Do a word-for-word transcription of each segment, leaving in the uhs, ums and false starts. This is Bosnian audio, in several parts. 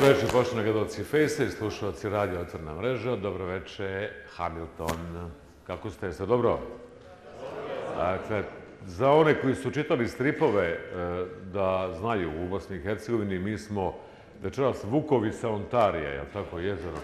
Dobro večer, poštovani gledalci Fejsa i slušalci Radio Otvorena mreža. Dobro večer, Hamilton. Kako ste? Ste dobro? Dakle, za one koji su čitali stripove da znaju u Bosni i Hercegovini, mi smo večeras vukovi sa Ontarija, je li tako, jezero?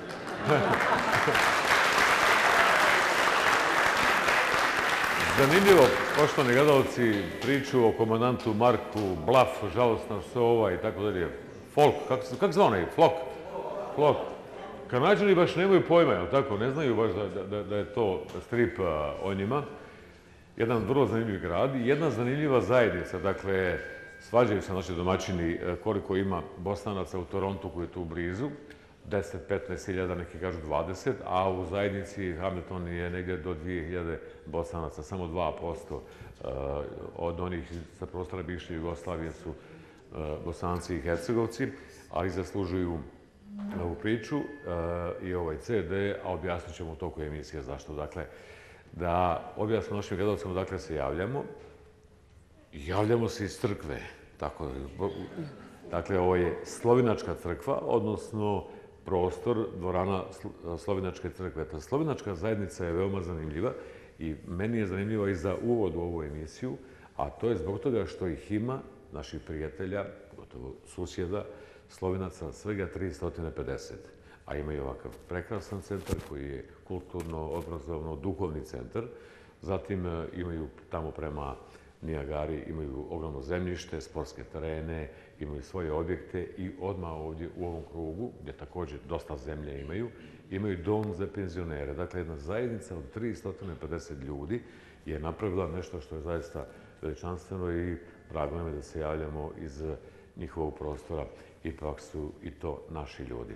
Zanimljivo, poštovani gledalci, priču o komandantu Marku, Blaf, žalostna sova i tako dalje. Folk, kako zva onaj? Flok? Flok. Kanađani baš nemaju pojma, je li tako? Ne znaju baš da je to strip o njima. Jedan vrlo zanimljiv grad i jedna zanimljiva zajednica. Dakle, svađaju se naši domaćini koliko ima Bosanaca u Torontu koji je tu blizu. deset do petnaest hiljada, neki kažu dvadeset, a u zajednici Hamilton je negdje do dvije hiljade Bosanaca. Samo dva posto od onih sa prostora bivše Jugoslavije su Bosanci i Hercegovci, ali zaslužuju ovu priču i ovaj ce de, a objasnit ćemo u toku emisije zašto. Dakle, da objasnimo našim gledalcima odakle se javljamo. Javljamo se iz crkve. Dakle, ovo je Slovinačka crkva, odnosno prostor dvorana Slovinačke crkve. Ta Slovinačka zajednica je veoma zanimljiva i meni je zanimljiva i za uvod u ovu emisiju, a to je zbog toga što ih ima, naših prijatelja, gotovo susjeda, Slovinaca, svega tristo pedeset. A imaju ovakav prekrasan centar koji je kulturno, obrazovno, duhovni centar. Zatim imaju tamo prema Nijagari, imaju ogromno zemljište, sportske terene, imaju svoje objekte i odmah ovdje u ovom krugu, gdje također dosta zemlje imaju, imaju dom za penzionere. Dakle, jedna zajednica od tristo pedeset ljudi je napravila nešto što je zaista veličanstveno i drago nam je da se javljamo iz njihovog prostora. Ipak su i to naši ljudi.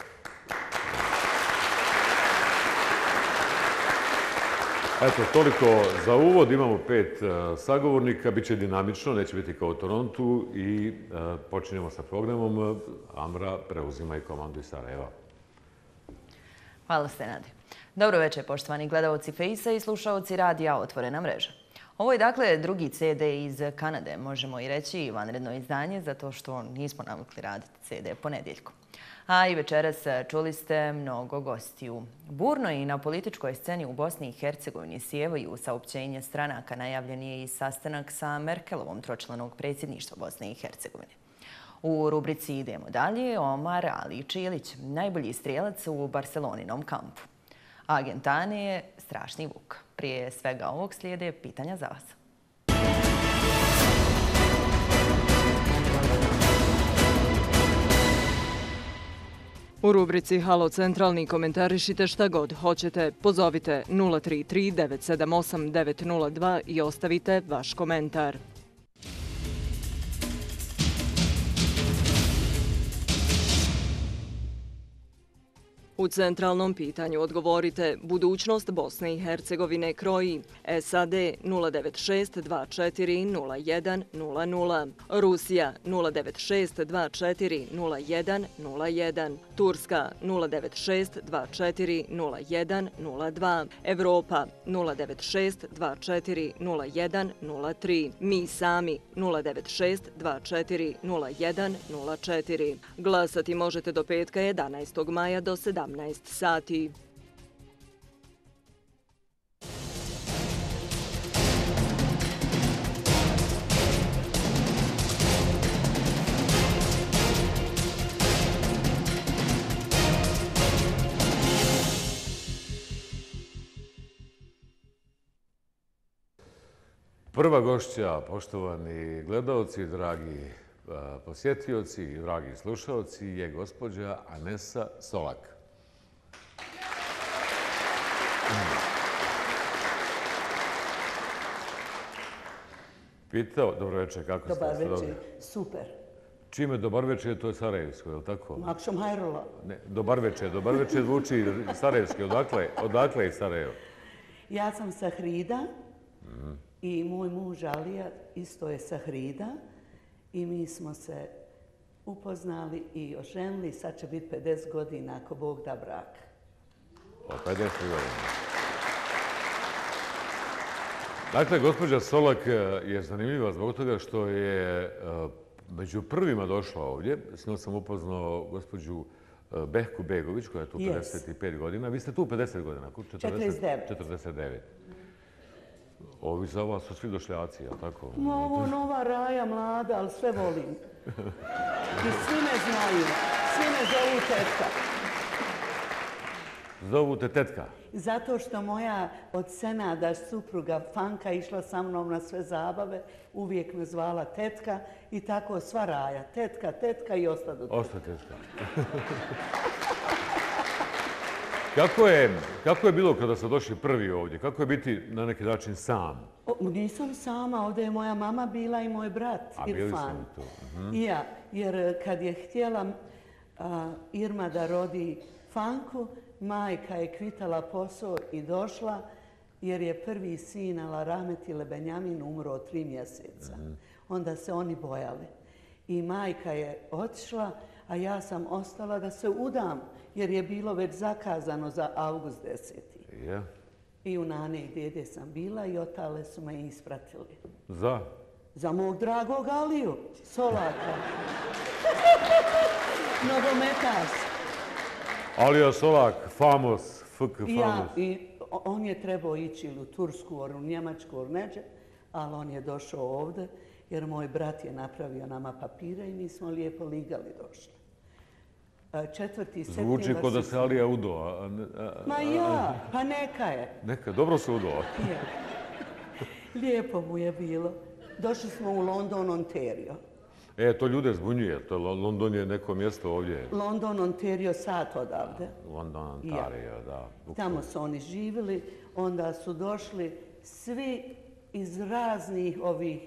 Eto, toliko za uvod. Imamo pet sagovornika. Biće dinamično, neće biti kao u Torontu i počinjemo sa programom. Amra, preuzimaj komandu iz Sarajeva. Hvala ste, Nadi. Dobro večer, poštovani gledalci Fejsa i slušalci Radija Otvorena mreža. Ovo je dakle drugi ce de iz Kanade, možemo i reći vanredno izdanje, zato što nismo navikli raditi ce de ponedjeljkom. A i večeras čuli ste mnogo gostiju. Burno i na političkoj sceni u Bosni i Hercegovini sjevaju saopćenje stranaka. Najavljen je i sastanak sa Merkelovom tročlanog predsjedništva Bosne i Hercegovine. U rubrici Idemo dalje, Omar Ali Čilić, najbolji strijelac u Barceloninom kampu. Agent Ane je strašni vuk. Prije svega ovog slijede pitanja za vas. U rubrici Halo Centralni komentarišite šta god hoćete. Pozovite nula tri tri devet sedam osam devet nula dva i ostavite vaš komentar. U centralnom pitanju odgovorite budućnost Bosne i Hercegovine kroji es a de nula devet šest dva četiri nula jedan nula nula, Rusija nula devet šest dva četiri nula jedan nula jedan, Turska nula devet šest dva četiri nula jedan nula dva, Evropa nula devet šest dva četiri nula jedan nula tri, mi sami nula devet šest dva četiri nula jedan nula četiri. Glasati možete do petka jedanaestog maja do sedamnaest sati. Prva gošća, poštovani gledalci, dragi posjetioci i dragi slušalci, je gospođa Anesa Solak. Pitao, dobro večer, kako ste? Dobar večer, super. Čime dobar večer, to je sarajevsko, je li tako? Makšom hajrula. Dobar večer, dobar večer zvuči sarajevski. Odakle je Sarajevo? Ja sam sa Hrida i moj muž Alija isto je sa Hrida i mi smo se upoznali i oženili. Sad će biti pedeset godina ako Bog da brak. O pedeset godina. Dakle, gospođa Solak je zanimljiva zbog toga što je među prvima došla ovdje. S njom sam upoznao gospođu Behku Begović, koja je tu pedeset pet godina. Vi ste tu pedeset godina? četrdeset devet. Ovi za vas su svi došljaci, jel' tako? Ovo nova raja, mlada, ali sve volim. I svi me znaju. Svi me zovu tetka. Zovu te tetka? Zato što moja od Senada supruga Fanka išla sa mnom na sve zabave, uvijek me zvala tetka i tako sva raja. Tetka, tetka i osta do tetka. Osta tetka. Kako je, kako je bilo kada ste došli prvi ovdje? Kako je biti na neki način sam? O, nisam sama, ovdje je moja mama bila i moj brat A, Irfan. Tu. Uh-huh. I ja, jer kad je htjela a, Irma da rodi Fanku, majka je kvitala posao i došla jer je prvi sin Ala Rahmet ili Benjamin umro od tri mjeseca. Uh-huh. Onda se oni bojali. I majka je otišla, a ja sam ostala da se udam, jer je bilo već zakazano za avgust deseti. Yeah. I u nane i dede sam bila i otale su me ispratili. Za? Za mog dragog Aliju, Solaka. Nogometaš. Alija Solak, famos, fk famos. Ja, i on je trebao ići ili u Tursku, ili u Njemačku, ili neđe, ali on je došao ovdje, jer moj brat je napravio nama papire i mi smo lijepo ligali došli. Četvrti septembar... Zvuči kod da se Alija udo. Ma ja, pa neka je. Neka, dobro se udo. Lijepo mu je bilo. Došli smo u London, Ontario. E, to ljude zbunjuje. To London je neko mjesto ovdje. London, Ontario, sat odavde. London, Ontario, da. Tamo su oni živjeli. Onda su došli svi iz raznih ovih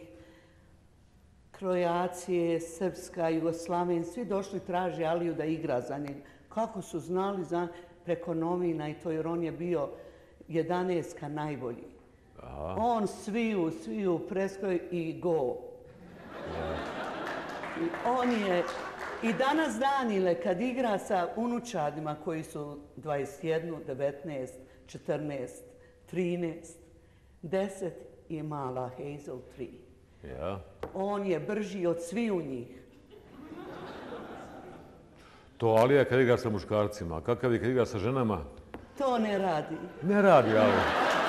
Kroacije, Srpska, Jugoslaven, svi došli traže Aliju da igra za njeg. Kako su znali za preko novina i to, jer on je bio jedanaestka najbolji. Aha. On sviju, sviju preskoj i go. Ja. I on je i danas Danile kad igra sa unučadima koji su dvadeset jedan, devetnaest, četrnaest, trinaest, deset i mala Hazel tri. Ja. On je brži od sviju njih. To Alija kad igra sa muškarcima, kakav je kad igra sa ženama? To ne radi. Ne radi, Alija.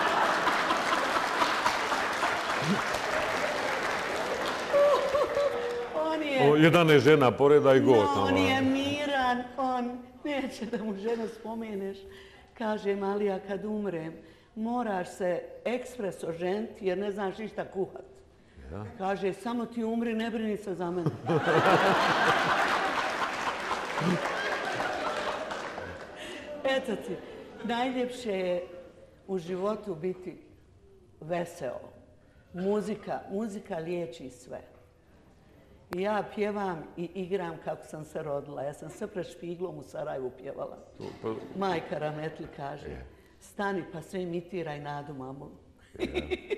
On je... O, jedan je žena poreda i gotovo. No, on je miran, on neće da mu ženu spomeneš. Kaže, Alija, kad umrem, moraš se ekspres oženiti jer ne znaš ništa kuhat. Ja. Kaže, samo ti umri, ne brini se za mene. Eto ti, najljepše je u životu biti veseo. Muzika, muzika liječi sve. Ja pjevam i igram kako sam se rodila. Ja sam sve pred Špiglom u Sarajevu pjevala. Super. Majka Rametli kaže, yeah. Stani pa sve imitiraj Nadu mamu. Yeah.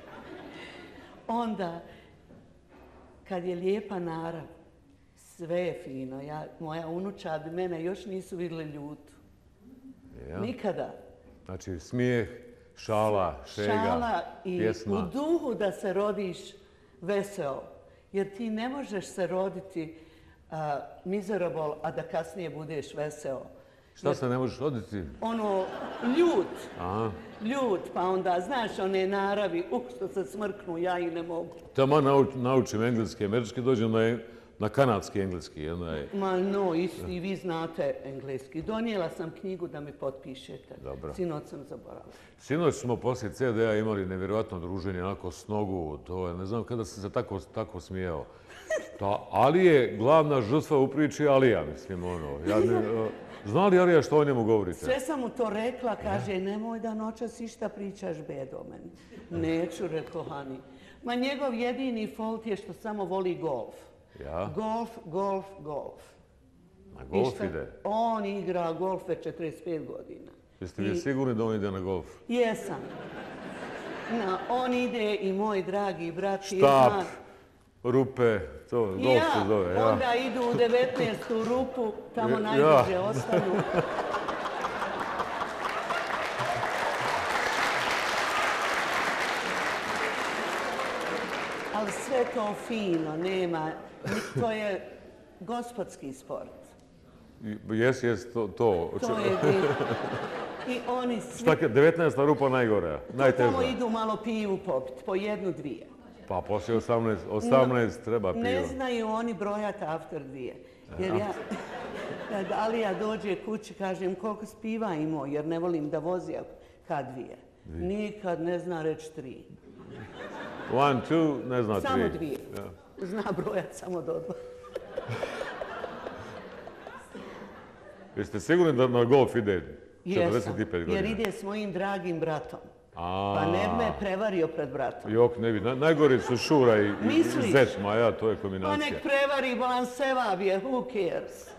Onda, kad je lijepa narav, sve je fino. Ja, moja unučad mene još nisu vidjeli ljutu. Ja. Nikada. Znači, smijeh, šala, šega, šala i pjesma. U duhu da se rodiš veseo. Jer ti ne možeš se roditi uh, miserable, a da kasnije budeš veseo. Šta se ne možeš roditi? Ono, ljut. Aha. Ljut, pa onda, znaš, one naravi, uh, što se smrknu, ja i ne mogu. Tamo nauč, naučim engleski, američki, dođem na, na kanadski engleski. Onaj... Ma no, isti, vi znate engleski. Donijela sam knjigu da mi potpišete. Dobro. Sinoć sam zaboravila. Sinoć smo poslije ce de a imali nevjerojatno druženje, onako s nogu, to je, ne znam kada sam se tako, tako smijao. Ta, ali je glavna žrtva u priči Alija, mislim, ono. Ja ne, zna li Alija što o njemu govorite? Sve sam mu to rekla, kaže, nemoj da noćas išta pričaš bed o meni. Neću, rekao Hani. Ma njegov jedini fault je što samo voli golf. Ja? Golf, golf, golf. Na golf šta, ide? On igra golf već četrdeset pet godina. Jeste vi I... sigurni da on ide na golf? Jesam. No, on ide i moj dragi brat. Štap, rupe, to golf ja, se zove. Ja, onda idu u devetnaestu rupu, tamo ja. najduže ostanu. Ali sve to fino, nema To je gospodski sport. Jes, jes, to. To, to je di... I oni svi... Šta je, devetnaesta rupa najgora, najteža. Tamo idu malo pivu popiti, po jednu, dvije. Pa poslije osamnaest, osamnaest treba pivo. Ne znaju oni brojati after dvije. Jer ja, kad Alija dođe kući, kažem koliko si piva imao, jer ne volim da vozi kad dvije. Nikad ne zna reći tri. One, two, ne zna tri. Samo dvije. Zna brojati samo do dva. Jeste sigurni da na golf ide četrdeset pet godina? Jer ide s mojim dragim bratom. Pa ne bi me prevario pred bratom. Jok, ne bi. Najgori su Šura i Zet, Maja, to je kombinacija. Pa nek prevari, bolan sevab je, who cares?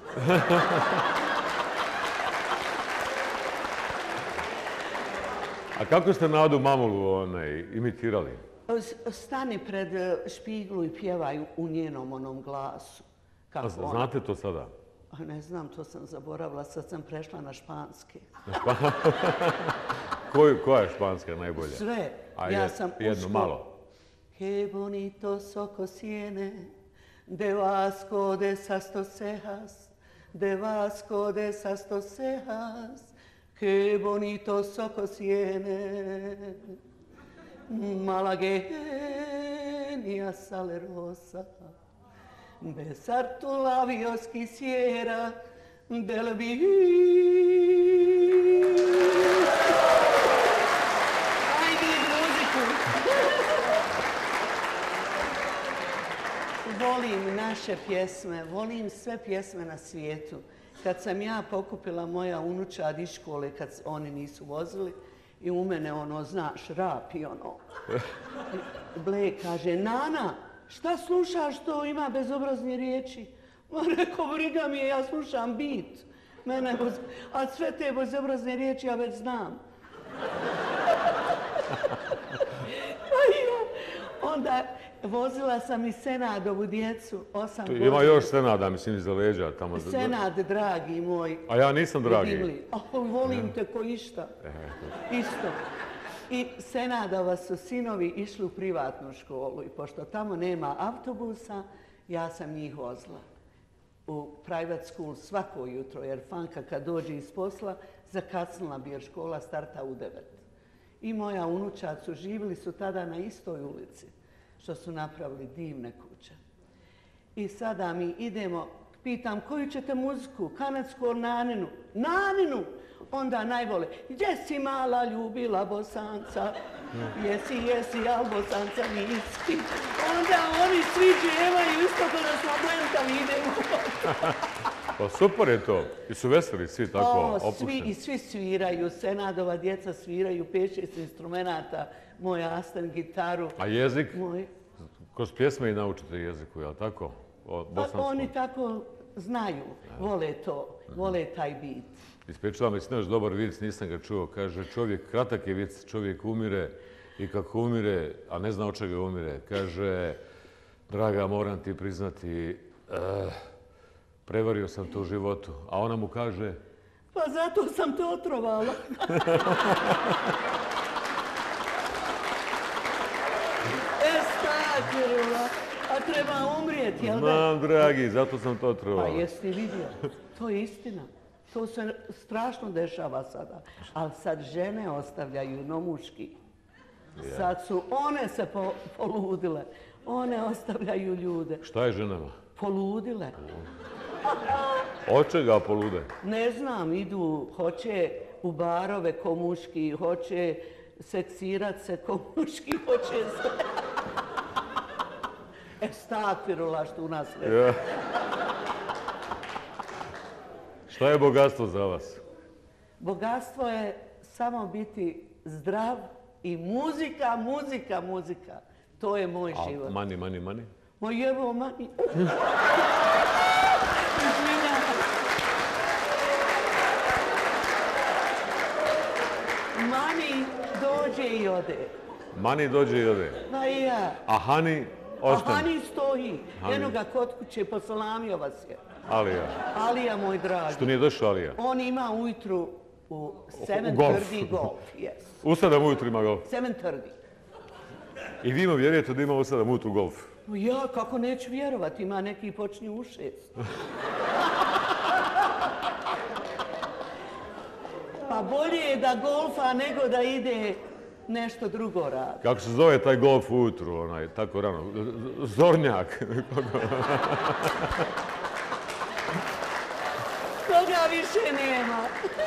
A kako ste Nadu Mamulu imitirali? Stani pred špiglu i pjevaj u njenom onom glasu. Znate to sada? Ne znam, to sam zaboravila, sad sam prešla na španski. Koja je španska najbolja? Sve. Ja sam jedno malo. Que bonito ojos tiene, de Vasco de esas dos cejas, de Vasco de esas dos cejas, que bonitos ojos tiene, malagueña salerosa. Besar tu labios quisiera del vivir. Ajde, muziku. Volim naše pjesme, volim sve pjesme na svijetu. Kad sam ja pokupila moja unučad iz škole, kad oni nisu vozili, i u mene ono, znaš, rap i ono. Ble kaže, Nana, šta slušaš to ima bezobrazne riječi? Ma rekao, briga mi je, ja slušam bit. Mene, a sve te bezobrazne riječi ja već znam. Onda vozila sam i Senadovu djecu, osam godina. Ima još Senada, mislim, iza leđa. Senad, dragi moj. A ja nisam dragi. Volim te ko išta. Isto. I Senadova su sinovi išli u privatnu školu i pošto tamo nema autobusa, ja sam njih vozila u private school svako jutro, jer Fanka kad dođe iz posla, zakasnila bi jer škola starta u devet. I moja unučad su živjeli su tada na istoj ulici, što su napravili divne kuće. I sada mi idemo, pitam koju ćete muziku, kanadsku ili Naninu? Naninu! Onda najvole, jesi mala ljubila Bosanca, jesi, jesi, al Bosanca nisi. Onda oni svi djevaju isto kada smo blentali idemo. Pa super je to. I su veseli svi tako opušteni. I svi sviraju, Senadova djeca sviraju, pet šest instrumenata, moj Astan gitaru. A jezik? Kroz pjesme i naučite jeziku, je li tako? Oni tako znaju, vole to, vole taj bit. Ispričavam mi sinoć dobar vic, nisam ga čuo. Kaže, čovjek, kratak je vic, čovjek umire i kako umire, a ne zna od čega umire, kaže, draga, moram ti priznati, prevario sam to u životu. A ona mu kaže... Pa zato sam te otrovala. Estakirula, a treba umrijeti, jel da? Znam, dragi, zato sam to otrovala. Pa jesi ti vidio, to je istina. To se strašno dešava sada. Ali sad žene ostavljaju, no muški. Sad su one se poludile. One ostavljaju ljude. Šta je ženama? Poludile. Od čega polude? Ne znam, idu, hoće u barove ko muški, hoće seksirat se ko muški, hoće sve. Estakfirullah što u nas ne. Šta je bogatstvo za vas? Bogatstvo je samo biti zdrav i muzika, muzika, muzika. To je moj život. A mani, mani, mani? Moj jevo, mani. Mani dođe i ode. Mani dođe i ode? Ma i ja. A Hani ostane? A Hani stoji. Eno ga kod kuće, posalamio vas je. Alija. Alija, moj dragi. Što nije došao Alija? On ima ujutru u sedam trdi golf. U sedam ujutru ima golf? sedam trdi. I vi ima vjerujete da ima u sedam ujutru golf? Ja, kako neću vjerovati, ima neki počinju u šest. Pa bolje je da golfa nego da ide nešto drugo radi. Kako se zove taj golf ujutru, onaj, tako rano? Zornjak. Toga više nema.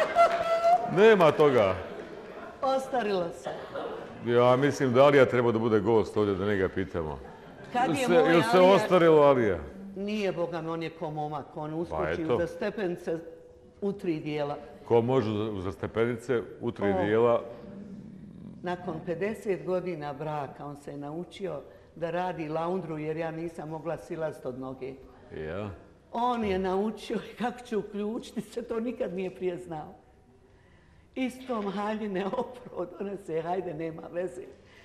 Nema toga. Ostarilo se. Ja mislim da Alija treba da bude gost ovdje, da njega pitamo. Kad je Se, moj ili se Alija... ostarilo Alija? Nije, Boga mi, on je ko momak. On uskoči eto. za stepenice u tri dijela. Ko može za- za stepenice u tri O. dijela? Nakon pedeset godina braka on se je naučio da radi laundru jer ja nisam mogla silaziti od noge. Ja. On je naučio kako će uključiti se, to nikad nije prije znao. Istom haljine opro donese, hajde, nema veze.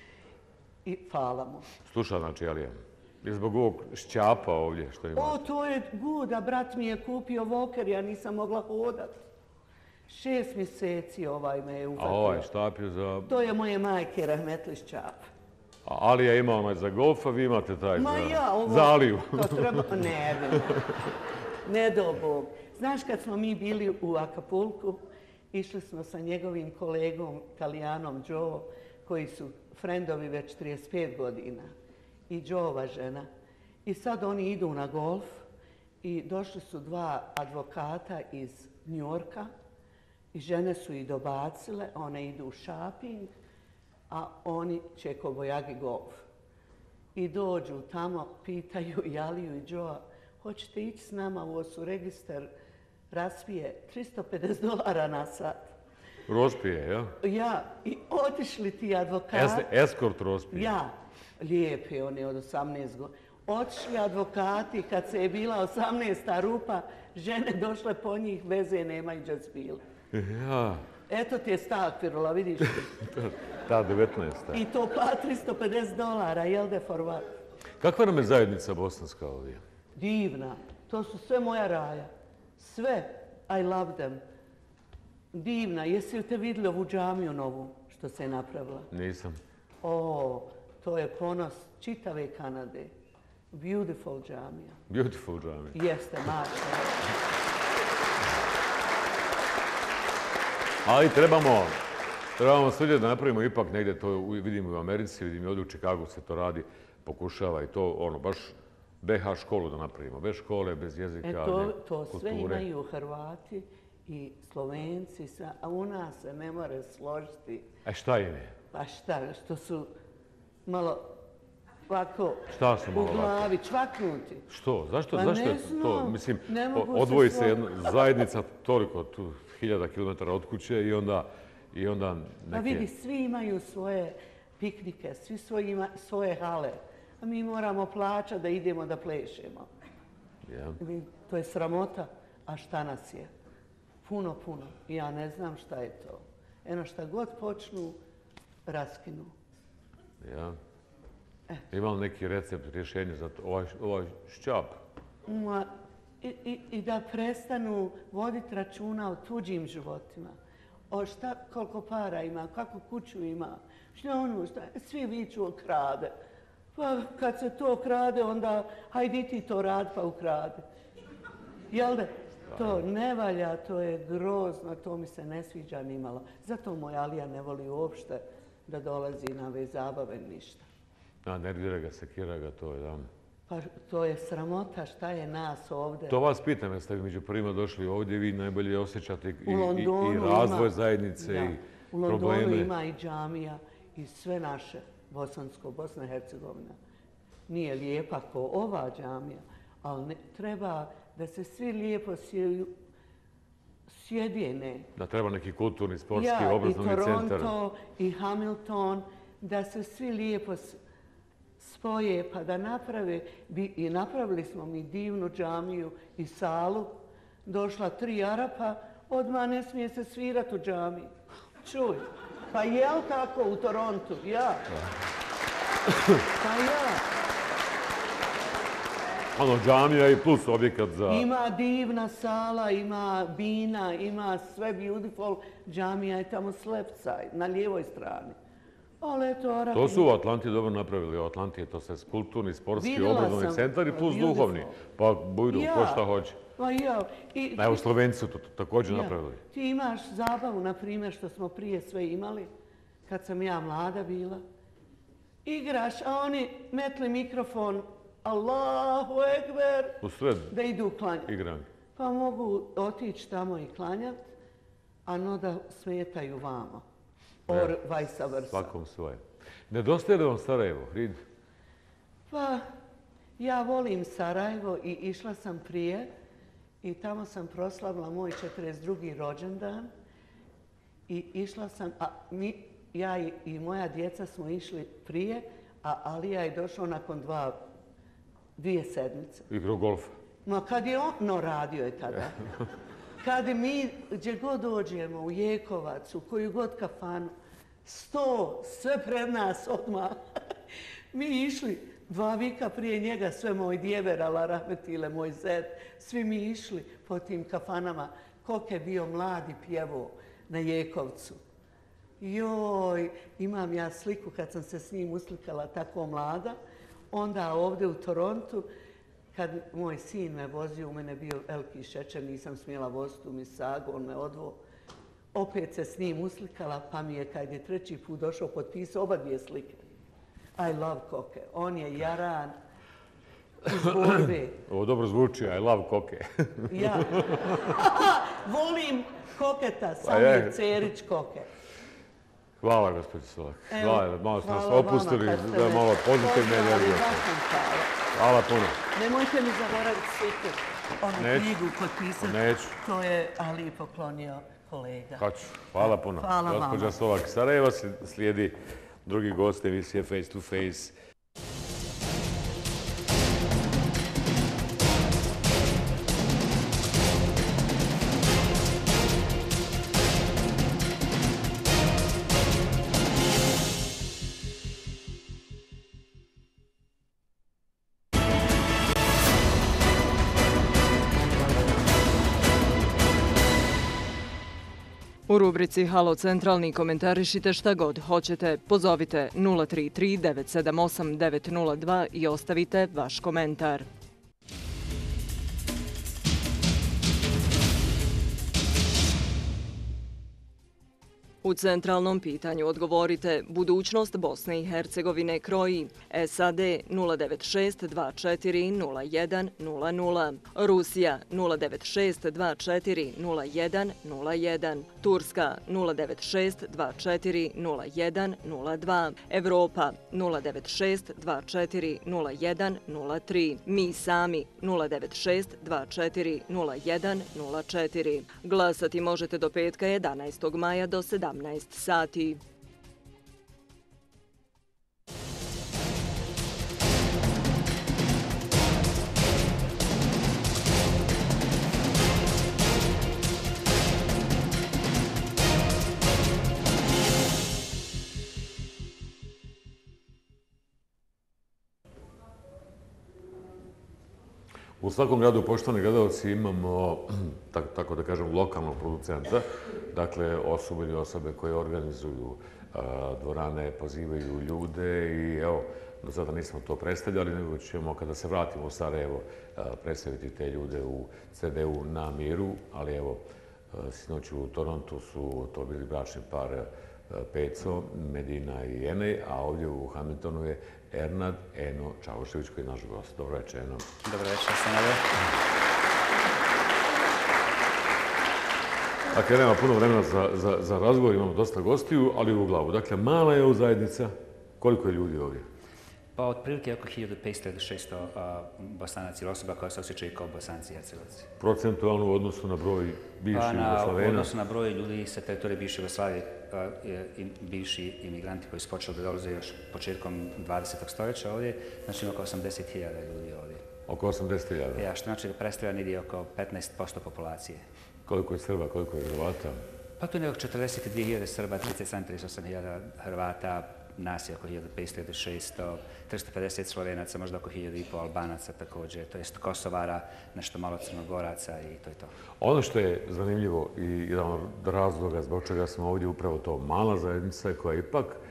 I hvala mu. Sluša, znači, Alija. I zbog ovog šćapa ovdje što ima. O, to je guda, brat mi je kupio voker, ja nisam mogla hodat. Šest mjeseci ovaj me je A uvatio. ovaj štap je za... To je moje majke Rahmetli šćap. A Alija ima onaj za golfa, vi imate taj Ma za... ja, ovo... za Aliju. To treba... Ne, ne. Ne do Bog. Znaš, kad smo mi bili u Acapulku, išli smo sa njegovim kolegom, Italijanom Joe, koji su frendovi već trideset pet godina. I Joeova žena. I sad oni idu na golf i došli su dva advokata iz Njorka i žene su ih dobacile, one idu u shopping, a oni će kobojagi golf. I dođu tamo, pitaju i Aliju i Joea, hoćete ići s nama, ovo su registar, raspije tristo pedeset dolara na sat. Rospije, ja? Ja, i otišli ti advokati. Es, eskort rospije. Ja, lijepe one od osamnaest godina. Otišli advokati, kad se je bila osamnaesta rupa, žene došle po njih, veze nema i džet bili. Ja, Eto ti je stakvirula, vidiš ti. ta devetnaesta. I to pa tristo pedeset dolara, jel de for what? Kakva nam je zajednica bosanska ovdje? Divna. To su sve moja raja. Sve. I love them. Divna. Jesi li te vidjeli ovu džamiju novu što se je napravila? Nisam. O, to je ponos čitave Kanade. Beautiful džamija. Beautiful džami. Jeste, mašta. Ali trebamo, trebamo svugdje da napravimo ipak negdje, to u- vidimo i u Americi, vidimo i ovdje u Čikagu se to radi, pokušava i to, ono, baš be ha školu da napravimo. Bez škole, bez jezika, E to, ne, to sve kulture. imaju Hrvati i Slovenci, sa- a u nas se ne more složiti. E šta im je? Pa šta, što su malo ovako Šta su malo u glavi, čvaknuti. Što? Zašto, Pa zašto ne je to? znam. Mislim, Ne o- mogu se odvoji se slo- jedna zajednica toliko, tu hiljada kilometara od kuće i onda, i onda neke... Pa vidi, svi imaju svoje piknike, svi svoji ima, svoje hale. A mi moramo plaćati da idemo da plešemo. Ja. Mi- To je sramota, a šta nas je? Puno, puno. Ja ne znam šta je to. Eno šta god počnu, raskinu. Ja. E. Ima li neki recept, rješenje za to? Ovaj, ovaj šćap? Ma, i, i, I da prestanu voditi računa o tuđim životima. O šta, koliko para ima, kakvu kuću ima, šta ono, šta, svi viču krade. Pa kad se to krade, onda hajdi ti to rad pa ukrade. Jel da? To ne valja, to je grozno, to mi se ne sviđa nimalo. Zato moj Alija ne voli uopšte da dolazi na ove zabave ništa. A, nervira ga, sekira ga, to je da. Pa to je sramota šta je nas ovdje. To vas pitam, jeste vi među prvima došli ovdje, vi najbolje osjećate i, U i, Londonu i razvoj ima- zajednice da, i u Londonu probleme. ima i džamija i sve naše, bosansko, Bosna i Hercegovina. Nije lijepa ko ova džamija, ali ne, treba da se svi lijepo sjeju, sjedine. Da treba neki kulturni, sportski, Ja, i obrazovni centar. Toronto, i Hamilton, da se svi lijepo s- spoje pa da naprave, bi- i napravili smo mi divnu džamiju i salu, došla tri Arapa, odmah ne smije se svirati u džamiji. Čuj, pa jel tako u Torontu? Ja. Pa ja. Ono, džamija i plus objekat za... Ima divna sala, ima bina, ima sve beautiful. Džamija je tamo slepcaj, na lijevoj strani. Ali eto, Arapi... To su u Atlanti dobro napravili. U Atlanti je to sve kulturni, sportski, obrazovni centar i plus duhovni. Pa bujdu, ko šta hoće. Pa ja. Evo, Slovenci su to također napravili. Ti imaš zabavu, na primjer, što smo prije sve imali, kad sam ja mlada bila. Igraš, a oni metli mikrofon, Allahu ekber, U sred da idu klanjati. igranje. Pa mogu otići tamo i klanjati, a no da smetaju vamo. Or vice versa. Svakom svoje. Nedostaje li vam Sarajevo, Hrid? Pa, ja volim Sarajevo i išla sam prije i tamo sam proslavila moj četrdeset drugi rođendan i išla sam, a mi, ja i, i moja djeca smo išli prije, a Alija je došao nakon dva, dvije sedmice. Igrao golfa. No kad je on, no radio je tada. Kad mi, gdje god dođemo, u Jekovac, u koju god kafanu, sto, sve pred nas odmah. Mi išli, dva vika prije njega, sve moj djever, ala rahmetile, moj zet, svi mi išli po tim kafanama. Koke je bio mladi pjevo na Jekovcu. Joj, imam ja sliku kad sam se s njim uslikala tako mlada. Onda ovdje u Torontu, kad moj sin me vozio, u mene bio veliki šećer, nisam smjela voziti u Misagu, on me odveo. Opet se s njim uslikala, pa mi je kad je treći put došao potpisao oba dvije slike. I love Koke. On je jaran iz borbe. Ovo dobro zvuči, I love Koke. Ja. Volim Koketa, Samir Cerić Koke. Hvala, gospođo Solak. Hvala, malo ste nas hvala opustili, vama kad ste da me malo pozitivne pozvali, energije. baš vam hvala. Hvala puno. Nemojte mi zaboraviti sliku, onu Neću. knjigu potpisati. Neću. To je Ali poklonio kolega. Hoću. Hvala puno. Hvala vama. Gospođa Solak iz Sarajeva, slijedi drugi gost emisije Face to Face. U rubrici Halo Centralni komentarišite šta god hoćete. Pozovite nula tri tri devet sedam osam devet nula dva i ostavite vaš komentar. U centralnom pitanju odgovorite budućnost Bosne i Hercegovine kroji S A D nula devet šest dva četiri nula jedan nula nula, Rusija nula devet šest dva četiri nula jedan nula jedan, Turska nula devet šest dva četiri nula jedan nula dva, Evropa nula devet šest dva četiri nula jedan nula tri, mi sami nula devet šest dva četiri nula jedan nula četiri. Glasati možete do petka jedanaestog maja do sedamnaest sati. U svakom gradu, poštovani gledalci, imamo, tako da kažem, lokalnog producenta, dakle osobe ili osobe koje organizuju dvorane, pozivaju ljude i evo, do sada nismo to predstavljali, nego ćemo kada se vratimo u Sarajevo predstaviti te ljude u C D U na miru, ali evo, sinoć u Torontu su to bili bračni par Peco, Medina i Enej, a ovdje u Hamiltonu je Ernad Eno Čavošević koji je naš gost. Dobro večer, Eno. Dobro večer, Senade. Dakle, nema puno vremena za, za, za razgovor, imamo dosta gostiju, ali u glavu. Dakle, mala je ovo zajednica. Koliko je ljudi ovdje? Pa otprilike oko hiljadu petsto do šesto Bosanaca ili osoba koja se osjećaju kao Bosanci i Hercegovci. Procentualno u odnosu na broj bivših Pa na, Jugoslavena? U odnosu na broj ljudi sa teritorije bivše Jugoslavije, i bivši imigranti koji su počeli da dolaze još početkom dvadesetog stoljeća ovdje, znači oko osamdeset hiljada ljudi ovdje. Oko osamdeset hiljada? Ja, što znači da predstavlja negdje oko petnaest posto populacije. Koliko je Srba, koliko je Hrvata? Pa tu je oko četrdeset dvije hiljade Srba, trideset sedam do trideset osam hiljada Hrvata, nas je oko hiljadu petsto do šesto, tristo pedeset Slovenaca, možda oko hiljadu i pol Albanaca također, to jest Kosovara, nešto malo Crnogoraca i to je to. Ono što je zanimljivo i jedan od razloga zbog čega smo ovdje upravo to mala zajednica koja ipak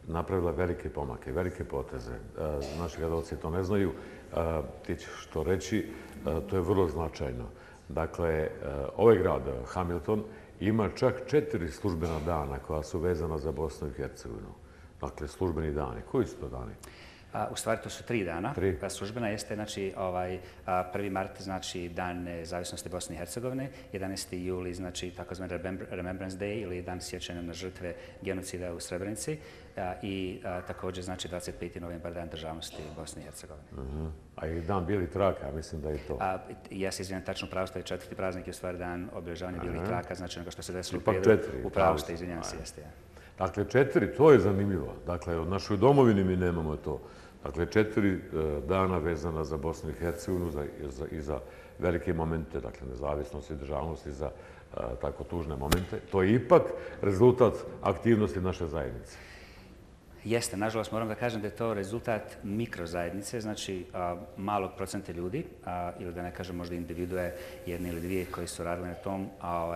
napravila velike pomake, velike poteze. Naši gledalci to ne znaju. Ti ćeš to reći, to je vrlo značajno. Dakle, ovaj grad, Hamilton, ima čak četiri službena dana koja su vezana za Bosnu i Hercegovinu. Dakle, službeni dani. Koji su to dani? U stvari, to su tri dana. Tri. Službena jeste, znači, ovaj, prvi mart, znači, dan nezavisnosti Bosne i Hercegovine, jedanaesti juli, znači, takozvani Remembrance Day ili dan sjećanja na žrtve genocida u Srebrenici i također, znači, dvadeset peti novembar, dan državnosti Bosne i Hercegovine. A i dan bijelih traka, mislim da je to. Ja se izvinjam, tačno pravo ste, četvrti praznik je u stvari dan obilježavanja bijelih traka, znači, nego što se desilo u četiri. U pravu ste, izvinjam se, jeste. Dakle, četiri, to je zanimljivo. Dakle, od našoj domovini mi nemamo to. Dakle, četiri dana vezana za Bosnu i Hercegovinu i za velike momente, dakle, nezavisnosti, državnosti, za tako tužne momente. To je ipak rezultat aktivnosti naše zajednice. Jeste, nažalost moram da kažem da je to rezultat mikrozajednice, znači malog procenta ljudi, ili da ne kažem možda individue jedne ili dvije koji su radili na tom,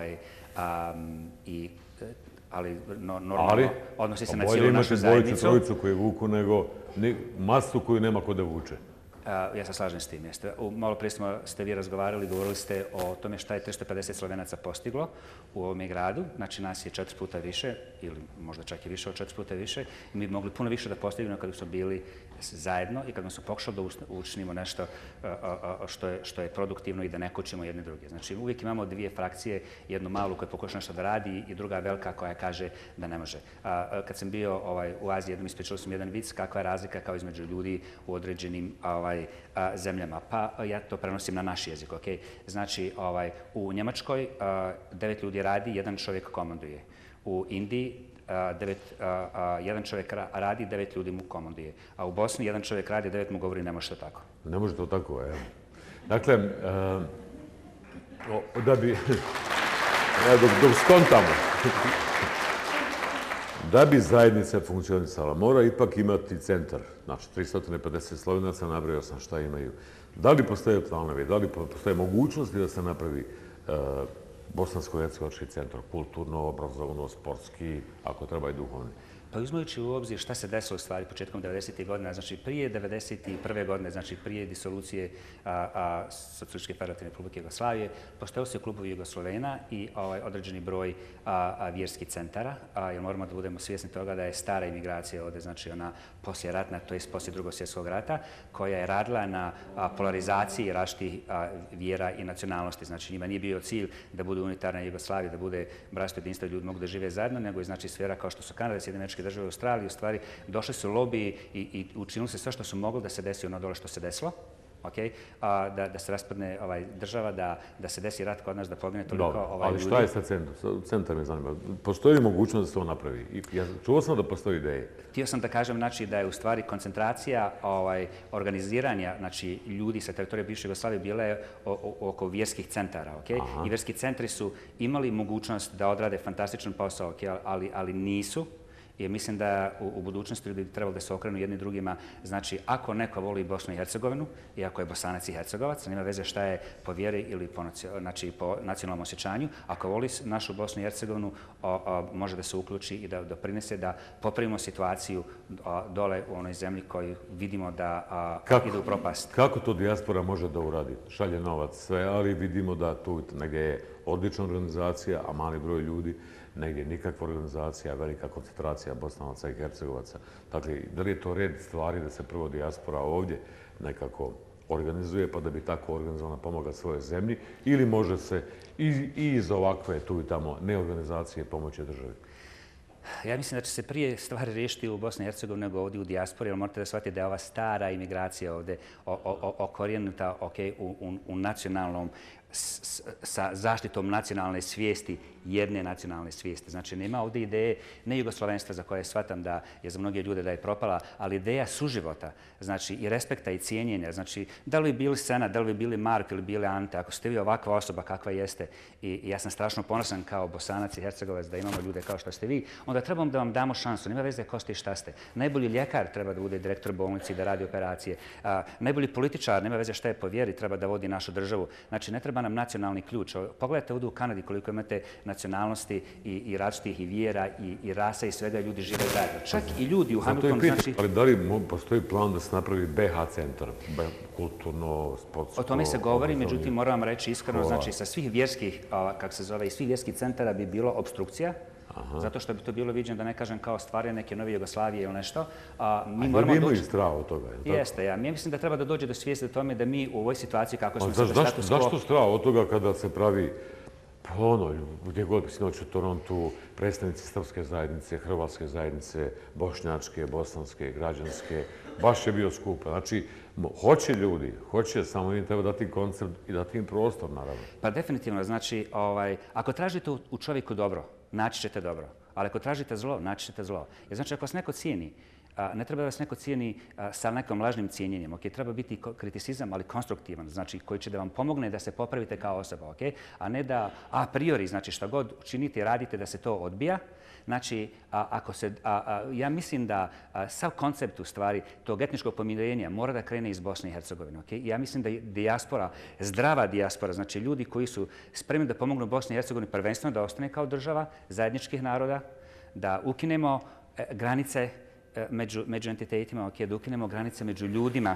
i ali normalno odnosi se na cijelu našu zajednicu. Ali bolje imate dvojicu, trojicu koji vuku nego masu koju nema ko da vuče. Ja se slažem s tim. Malo prije ste vi razgovarali, govorili ste o tome šta je tristo pedeset Slovenaca postiglo u ovome gradu. Znači nas je četiri puta više, ili možda čak i više od četiri puta više. Mi bi mogli puno više da postignemo kada smo bili zajedno i kada smo pokušali da učinimo nešto što je produktivno i da ne kočimo jedne druge. Znači uvijek imamo dvije frakcije, jednu malu koja pokuša nešto da radi i druga velika koja kaže da ne može. Kad sam bio u Aziji, jednom ispričali sam jedan vic kakva je razlika kao između ljudi u određenim zemljama. Pa ja to prenosim na naš jezik. Znači u Njemačkoj devet ljudi radi, jedan čovjek komanduje. U Indiji jedan čovjek radi, devet ljudi mu komanduje. A u Bosni jedan čovjek radi, devet mu govori ne može to tako. Ne može to tako, evo. Dakle, da bi... Dok skontamo. Da bi zajednica funkcionisala, mora ipak imati centar. Znači, tristo pedeset Slovenaca, nabrojao sam šta imaju. Da li postoje planovi, da li postoje mogućnosti da se napravi bosansko-hercegovački centar, kulturno, obrazovno, sportski, ako treba i duhovni? Pa uzmajući u obzir šta se desilo u stvari početkom devedesetih godina, znači prije devedeset prve godine, znači prije disolucije Socijalističke federativne republike Jugoslavije, postojali su klubovi Jugoslovena i određeni broj vjerskih centara, jer moramo da budemo svjesni toga da je stara imigracija ovdje, znači ona posljeratna, to je poslije drugog svjetskog rata, koja je radila na polarizaciji različitih vjera i nacionalnosti. Znači njima nije bio cilj da bude unitarna Jugoslavija, da bude bratstvo jedinstvo i ljudi mogu da žive zajedno, nego je znači sfera kao što su Kanada, Sjedinjene Američke Države, Australije, u stvari došli su lobiji i učinili se sve što su mogli da se desi ono dole što se desilo, da se raspadne država, da se desi rat kod nas, da pogine toliko ljudi. Ali šta je sa centrom? Centar me zanima. Postoji li mogućnost da se to napravi? Čuo sam da postoji ideje. Htio sam da kažem da je u stvari koncentracija organiziranja ljudi sa teritorije bivše Jugoslavije bila je oko vjerskih centara. I vjerski centri su imali mogućnost da odrade fantastičan posao, ali nisu. Jer mislim da u budućnosti ljudi bi trebalo da se okrenu jedni drugima. Znači, ako neko voli Bosnu i Hercegovinu, i ako je Bosanac i Hercegovac, nema veze šta je po vjeri ili po nacionalnom osjećanju, ako voli našu Bosnu i Hercegovinu, može da se uključi i da doprinese da popravimo situaciju dole u onoj zemlji koju vidimo da ide u propast. Kako to dijaspora može da uradi? Šalje novac, sve, ali vidimo da tu negdje je odlična organizacija, a mali broj ljudi, negdje nikakva organizacija, velika koncentracija Bosanaca i Hercegovaca. Dakle, da li je to red stvari da se prvo dijaspora ovdje nekako organizuje, pa da bi tako organizovana pomogla svojoj zemlji, ili može se i iz ovakve tu i tamo neorganizacije pomoći državi? Ja mislim da će se prije stvari riješiti u Bosni i Hercegovini nego ovdje u dijaspori, ali morate da shvatite da je ova stara imigracija ovdje okorijenuta u nacionalnom, sa zaštitom nacionalne svijesti, jedne nacionalne svijesti. Znači, nema ovdje ideje ne jugoslovenstva za koje shvatam da je za mnoge ljude da je propala, ali ideja suživota, znači i respekta i cijenjenja. Znači, da li bi bili Senad, da li bi bili Marko ili bili Ante, ako ste vi ovakva osoba kakva jeste, i ja sam strašno ponosan kao Bosanac i Hercegovac da imamo ljude kao što ste vi, onda trebamo da vam damo šansu. Nema veze ko ste i šta ste. Najbolji ljekar treba da bude direktor bolnici, da radi operacije. Najbolji političar, nema veze šta je po vjeri, treba da vodi našu državu. Znači, ne treba treba nam nacionalni ključ. Pogledajte ovdje u Kanadi koliko imate nacionalnosti i različitih i vjera i rasa i svega, ljudi žive zajedno. Čak i ljudi u Hamiltonu, znači... Ali da li postoji plan da se napravi B H centar, kulturno, sportsko... O tome se govori, međutim, moram vam reći iskreno, znači sa svih vjerskih, kako se zove, i svih vjerskih centara bi bilo obstrukcija, zato što bi to bilo viđeno, da ne kažem, kao stvari neke nove Jugoslavije ili nešto. A da li imaju strah od toga? Jeste, ja. Mi mislim da treba da dođe do svijesti o tome da mi u ovoj situaciji kako smo se da status quo... Zašto strah od toga kada se pravi, pa ono, gdje god sinoć u Torontu, predstavnici srpske zajednice, hrvatske zajednice, bošnjačke, bosanske, građanske, baš je bio skup. Znači, hoće ljudi, hoće, samo im treba dati koncept i dati im prostor, naravno. Pa definitivno, znači, ako tražite u čovjeku dobro, naći ćete dobro. Ali ako tražite zlo, naći ćete zlo. Jer znači, ako vas neko cijeni, ne treba da vas neko cijeni sa nekom lažnim cijenjenjem. Treba biti kriticizam, ali konstruktivan, znači koji će da vam pomogne da se popravite kao osoba, a ne da a priori, znači što god učinite i radite da se to odbija. Znači, ako se, ja mislim da sav koncept u stvari tog etničkog pomirenja mora da krene iz Bosne i Hercegovine. Ja mislim da je dijaspora, zdrava dijaspora, znači ljudi koji su spremni da pomognu Bosni i Hercegovini prvenstveno da ostane kao država zajedničkih naroda, da ukinemo granice među entitetima, da ukinemo granice među ljudima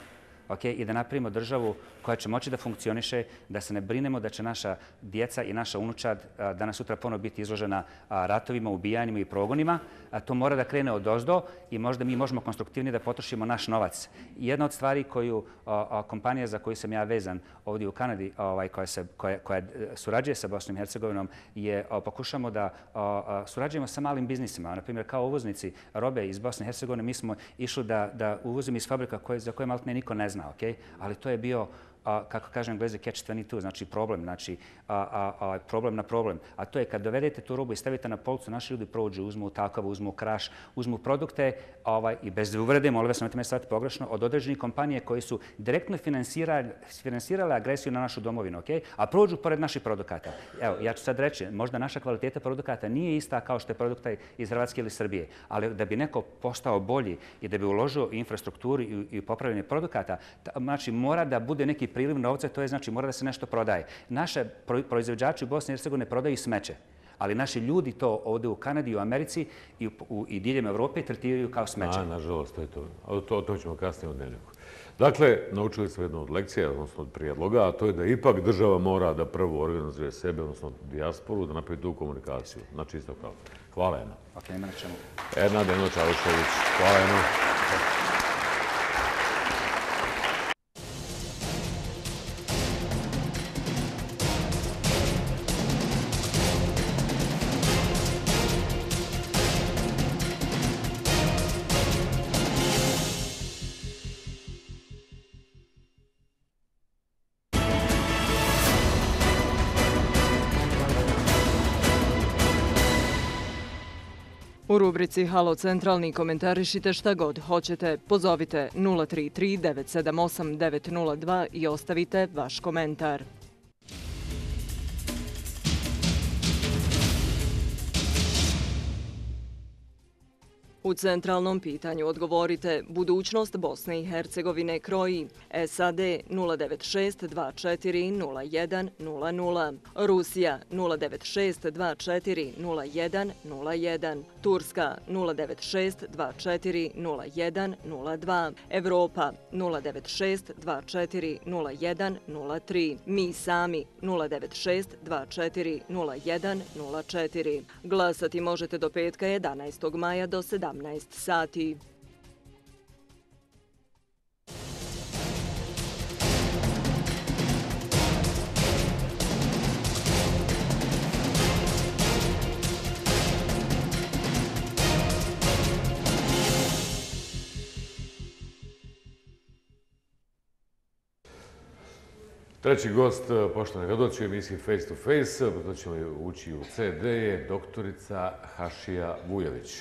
i da napravimo državu koja će moći da funkcioniše, da se ne brinemo da će naša djeca i naša unučad danas sutra ponovo biti izložena ratovima, ubijanjima i progonima. To mora da krene odozdo i možda mi možemo konstruktivnije da potrošimo naš novac. Jedna od stvari koju kompanija za koju sam ja vezan ovdje u Kanadi, koja surađuje sa Bosnom i Hercegovinom, je pokušamo da surađujemo sa malim biznisima. Naprimjer, kao uvoznici robe iz Bosne i Hercegovine, mi smo išli da uvozimo iz fabrika za koje maltene niko ne zna, ali to je bio, kako kaže Englezi, catch dvadeset dva, znači problem, znači problem na problem. A to je kad dovedete tu robu i stavite na policu, naši ljudi prođu, uzmu takavu, uzmu kraš, uzmu produkte i bez uvrede, molim vas, nemojte me shvatiti pogrešno, od određenih kompanije koji su direktno finansirale agresiju na našu domovinu, a prođu pored naših produkata. Evo, ja ću sad reći, možda naša kvaliteta produkata nije ista kao što je produkta iz Hrvatske ili Srbije, ali da bi neko postao bolji i da bi uložio u infrastrukturu i popravljanje produkata, znači mora da bude neki priliv novca, to je znači mora da se nešto prodaje. Naše proizvođači u Bosni i Hercegovini prodaju smeće, ali naši ljudi to ovdje u Kanadi i u Americi i diljem Evrope tretiraju kao smeće. A, nažalost, to je to. O to ćemo kasnije u dnevniku. Dakle, naučili smo jednu od lekcija, odnosno od prijedloga, a to je da ipak država mora da prvo organizuje sebe, odnosno dijasporu, da napravi tu komunikaciju. Znači, isto kao. Hvala, Ena. Ok, nema na čemu. Erna Deno-Čavušević. Hvala, Ena. U rubrici Halo Centralni komentarišite šta god hoćete. Pozovite nula tri tri devet sedam osam devet nula dva i ostavite vaš komentar. U centralnom pitanju odgovorite budućnost Bosne i Hercegovine kroji S A D nula devet šest dva četiri nula jedan nula nula, Rusija nula devet šest dva četiri nula jedan nula jedan, Turska nula devet šest dva četiri nula jedan nula dva, Evropa nula devet šest dva četiri nula jedan nula tri, mi sami nula devet šest dva četiri nula jedan nula četiri. Glasati možete do petka jedanaestog maja do sedamnaest sati. Treći gost, poštovani gledaoci u emisiji Face to Face, to ćemo ući u C D, je doktorica Hašija Vujović.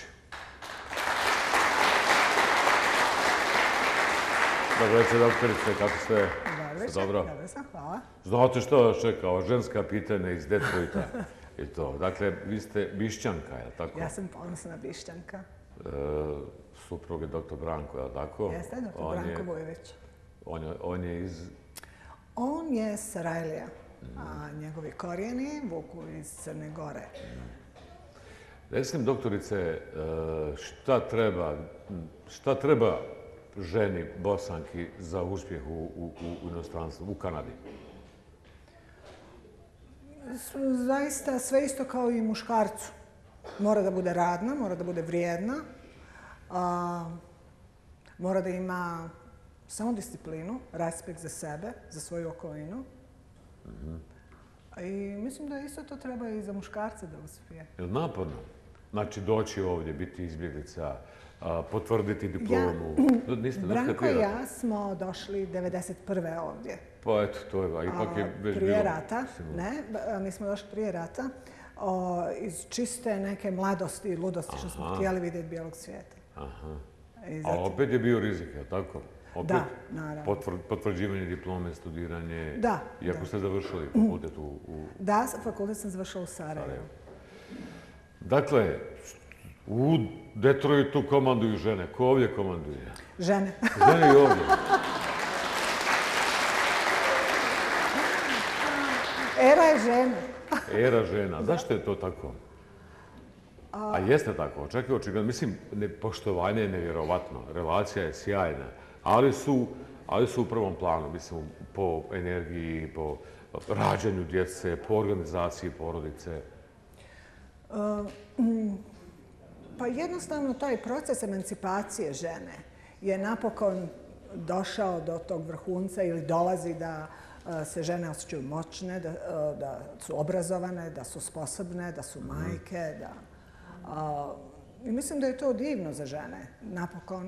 Dobro večer, doktorice, kako ste? Dobro večer, dobro sam, hvala. Znate što vas čeka, ženska pitanja iz Detroita i to. Dakle, vi ste Bišćanka, je li tako? Ja sam ponosna Bišćanka. Suprug je doktor Branko, je li tako? Jeste, doktor Branko Vujović. On je iz... On je Sarajlija. a njegovi korijeni vuku iz Crne Gore. Recite mi, doktorice, šta treba, šta treba ženi Bosanki za uspjeh u, u, u inostranstvu, u Kanadi? Zaista sve isto kao i muškarcu. Mora da bude radna, mora da bude vrijedna, a, mora da ima samodisciplinu, respekt za sebe, za svoju okolinu. Mm-hmm. I mislim da isto to treba i za muškarce da uspije. Je li naporno? Znači doći ovdje, biti izbjeglica, a, potvrditi diplomu? Ja, Niste, Branko i ja smo došli devedeset prve ovdje. Pa eto, to je, a ipak je već prije bilo... rata, ne, mi smo došli prije rata, o, iz čiste neke mladosti i ludosti što smo htjeli vidjeti bijelog svijeta. Aha. Zato... Ali opet je bio rizik, je li tako? Opet da, naravno. Potvr, potvrđivanje diplome, studiranje. Da. Iako da. ste završili fakultet u... u... Da, fakultet sam završila u Sarajevu. Sarajevo. Dakle, u Detroitu komanduju žene. Ko ovdje komanduje? Žene. Žene i ovdje. Era je žena. Era žena. Zašto je to tako? A, A jeste tako. Očekaj, očigledno. Mislim, ne, poštovanje je nevjerovatno. Relacija je sjajna. Ali su, ali su u prvom planu. Mislim, po energiji, po rađanju djece, po organizaciji porodice. Uh, pa jednostavno taj proces emancipacije žene je napokon došao do tog vrhunca ili dolazi da se žene osjećaju moćne, da, da su obrazovane, da su sposobne, da su majke. Da, a, i mislim da je to divno za žene, napokon.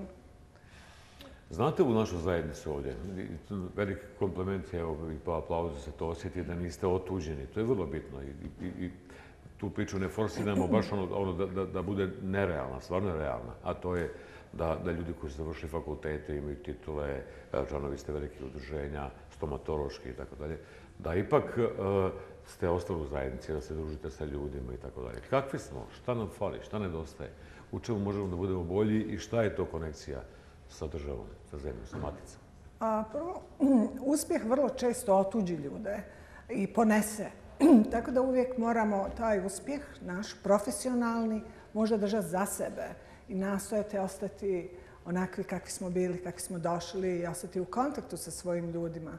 Znate u našu zajednicu ovdje, veliki kompliment je, evo i po aplauzu se to osjeti, da niste otuđeni. To je vrlo bitno i, i, i tu priču ne forsiramo baš ono, ono da, da, da bude nerealna, stvarno realna, a to je da, da ljudi koji su završili fakultete, imaju titule, članovi ste velikih udruženja, stomatološki i tako dalje, da ipak uh, ste ostali u zajednici, da se družite sa ljudima i tako dalje. Kakvi smo? Šta nam fali? Šta nedostaje? U čemu možemo da budemo bolji i šta je to konekcija sa državom, sa zemljom, sa maticom? A, prvo, uspjeh vrlo često otuđi ljude i ponese. Tako da uvijek moramo taj uspjeh, naš profesionalni, možda držati za sebe i nastojati ostati onakvi kakvi smo bili, kakvi smo došli i ostati u kontaktu sa svojim ljudima.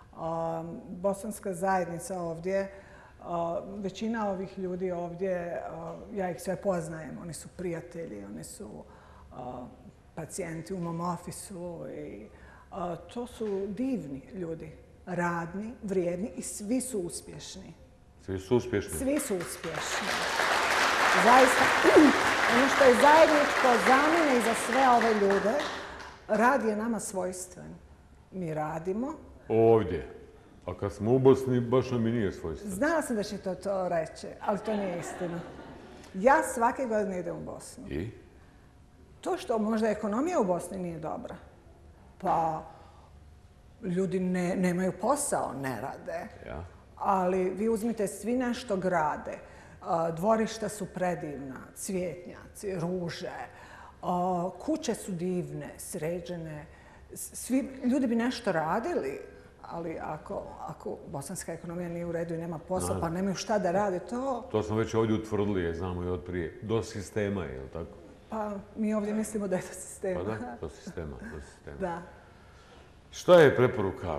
Bosanska zajednica ovdje, većina ovih ljudi ovdje, ja ih sve poznajem. Oni su prijatelji, oni su pacijenti u mom ofisu i to su divni ljudi, radni, vrijedni i svi su uspješni. Svi su uspješni? Svi su uspješni. Zaista, ono što je zajedničko za mene i za sve ove ljude, rad je nama svojstven. Mi radimo. Ovdje. A kad smo u Bosni, baš nam i nije svojstven. Znala sam da će to, to reći, ali to nije istina. Ja svake godine idem u Bosnu. I? To što možda ekonomija u Bosni nije dobra, pa ljudi ne, nemaju posao, ne rade. Ja. Ali vi uzmite, svi nešto grade. Dvorišta su predivna, cvjetnjaci, ruže, kuće su divne, sređene. Svi ljudi bi nešto radili, ali ako, ako bosanska ekonomija nije u redu i nema posla, pa nemaju šta da rade, to... To smo već ovdje utvrdili, je, znamo i od prije. Do sistema je, je li tako? Pa mi ovdje mislimo da je to sistema. Pa da, do sistema, do sistema. Da. Šta je preporuka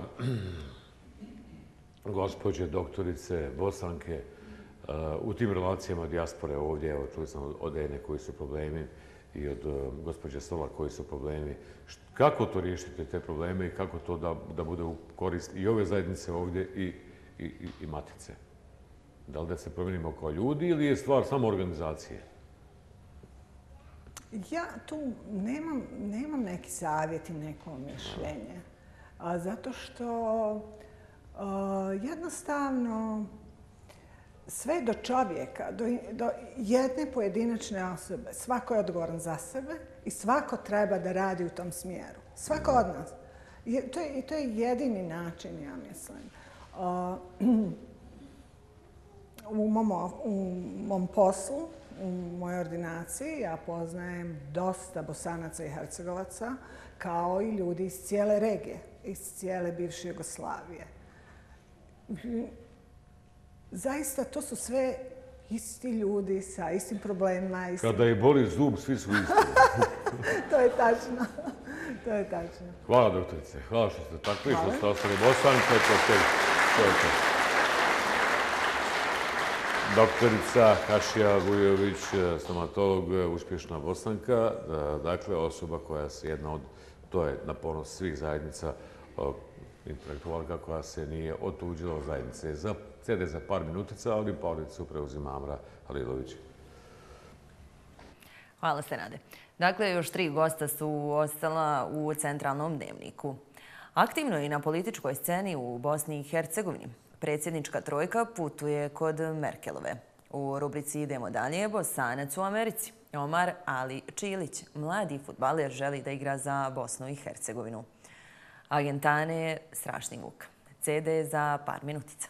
gospođe, doktorice, Bosanke, u tim relacijama dijaspore ovdje? Evo, čuli sam od Ene koji su problemi i od gospođe Sola koji su problemi. Kako to riješiti, te probleme, i kako to da, da bude u korist i ove zajednice ovdje i, i, i, i matice? Da li da se promijenimo kao ljudi ili je stvar samo organizacije? Ja tu nemam, nemam neki savjet i neko mišljenje. A, zato što a, jednostavno sve do čovjeka, do, do jedne pojedinačne osobe, svako je odgovoran za sebe i svako treba da radi u tom smjeru. Svako od nas. I to je, to je jedini način, ja mislim. A, u, mom, u mom poslu, u mojoj ordinaciji, ja poznajem dosta Bosanaca i Hercegovaca, kao i ljudi iz cijele regije, iz cijele bivše Jugoslavije. zaista to su sve isti ljudi sa istim problemima. Istim... Kada i boli zub, svi su isti. To je tačno. To je tačno. Hvala, doktorice. Hvala što ste takvi, što ste ostali Bosanka. To je to. Doktorica Hašija Vujović, stomatolog, uspješna Bosanka, dakle osoba koja se jedna od, to je na ponos svih zajednica, intelektualka koja se nije otuđila od zajednice. Za C D za par minutica, ali Paulicu preuzima Amra Halilović. Hvala se, Nade. Dakle, još tri gosta su ostala u centralnom dnevniku. Aktivno i na političkoj sceni u Bosni i Hercegovini. Predsjednička trojka putuje kod Merkelove. U rubrici Idemo dalje, Bosanac u Americi. Omar Ali Čilić, mladi fudbaler, želi da igra za Bosnu i Hercegovinu. Agentane Strašni Vuk. C D za par minutica.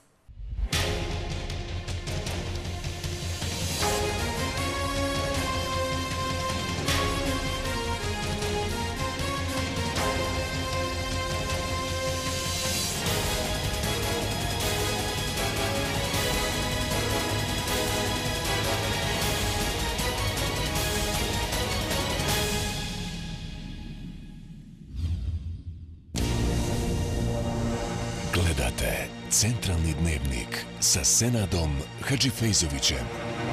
Gledate Centralni dnevnik sa Senadom Hadžifejzovićem.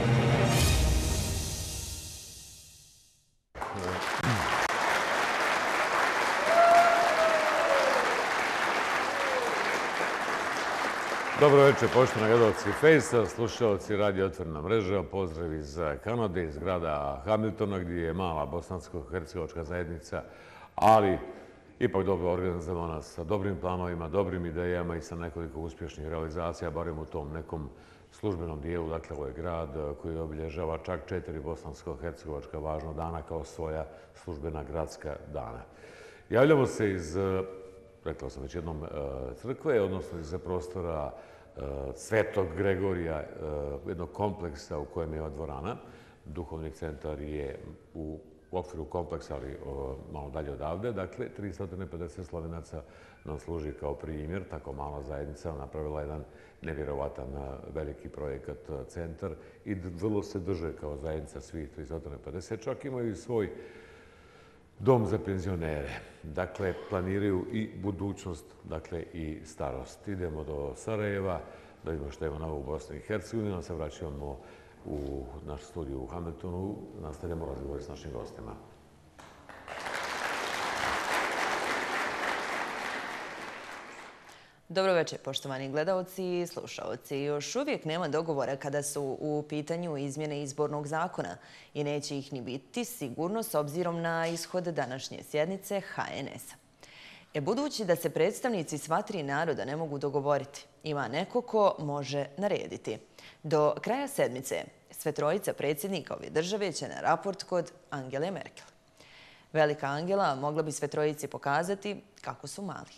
Dobro večer, poštovani gledalci Fejsa, slušalci Radio Otvorena mreža, pozdrav iz Kanade, iz grada Hamiltona, gdje je mala bosansko-hercegovačka zajednica, ali ipak dobro organizovana sa dobrim planovima, dobrim idejama i sa nekoliko uspješnih realizacija, barem u tom nekom službenom dijelu. Dakle, ovo je grad koji obilježava čak četiri bosansko-hercegovačka važna dana kao svoja službena gradska dana. Javljamo se iz, rekao sam već jednom, crkve, odnosno iz prostora Svetog Gregorija, jednog kompleksa u kojem je ova dvorana. Duhovni centar je u u okviru kompleksa, ali malo dalje odavde. Dakle, tristo pedeset Slovenaca nam služi kao primjer. Tako mala zajednica napravila jedan nevjerovatan veliki projekat centar i vrlo se drže kao zajednica svih tristo pedeset. Čak imaju i svoj dom za penzionere. Dakle, planiraju i budućnost, dakle i starost. Idemo do Sarajeva, da vidimo što ima novo u Bosni i Hercegovini. Nam se vraćamo u naš studiju u Hamiltonu. Nastavljamo razgovor s našim gostima. Dobro večer, poštovani gledalci i slušalci. Još uvijek nema dogovora kada su u pitanju izmjene izbornog zakona i neće ih ni biti sigurno s obzirom na ishod današnje sjednice H N S-a. E, budući da se predstavnici sva tri naroda ne mogu dogovoriti, ima neko ko može narediti. Do kraja sedmice sve trojica predsjednika ove države će na raport kod Angele Merkel. Velika Angela mogla bi sve trojici pokazati kako su mali.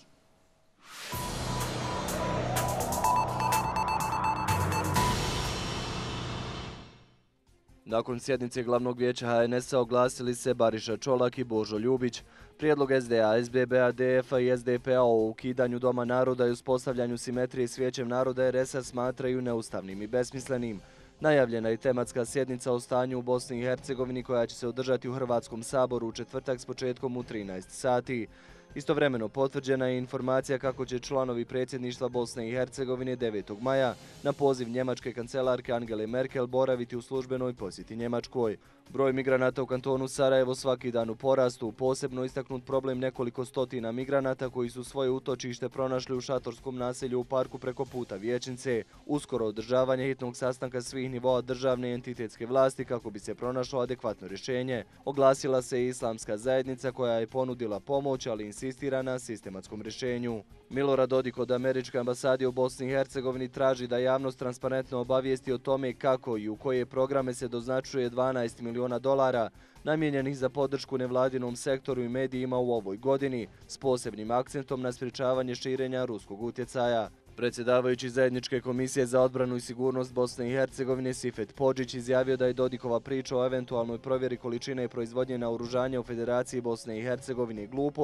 Nakon sjednice glavnog vijeća H N S-a oglasili se Bariša Čolak i Božo Ljubić. Prijedlog S D A, S B B-a, D F-a i S D P-a o ukidanju Doma naroda i uspostavljanju simetrije s Vijećem naroda R S-a smatraju neustavnim i besmislenim. Najavljena je tematska sjednica o stanju u Bosni i Hercegovini koja će se održati u Hrvatskom saboru u četvrtak s početkom u trinaest sati. Istovremeno potvrđena je informacija kako će članovi predsjedništva Bosne i Hercegovine devetog maja na poziv njemačke kancelarke Angele Merkel boraviti u službenoj posjeti Njemačkoj. Broj migranata u kantonu Sarajevo svaki dan u porastu, posebno istaknut problem nekoliko stotina migranata koji su svoje utočište pronašli u šatorskom naselju u parku preko puta Vijećnice. Uskoro održavanje hitnog sastanka svih nivoa državne i entitetske vlasti kako bi se pronašlo adekvatno rješenje. Oglasila se i islamska zajednica koja je ponudila pomoć, ali insistira na sistematskom rješenju. Milorad Dodik od američke ambasade u Bosni i Hercegovini traži da javnost transparentno obavijesti o tome kako i u koje programe se doznačuje dvanaest miliona dolara namijenjenih za podršku nevladinom sektoru i medijima u ovoj godini, s posebnim akcentom na sprječavanje širenja ruskog utjecaja. Predsjedavajući Zajedničke komisije za odbranu i sigurnost Bosne i Hercegovine Sifet Podžić izjavio da je Dodikova priča o eventualnoj provjeri količine proizvodnje naoružanja u Federaciji Bosne i Hercegovine glupost,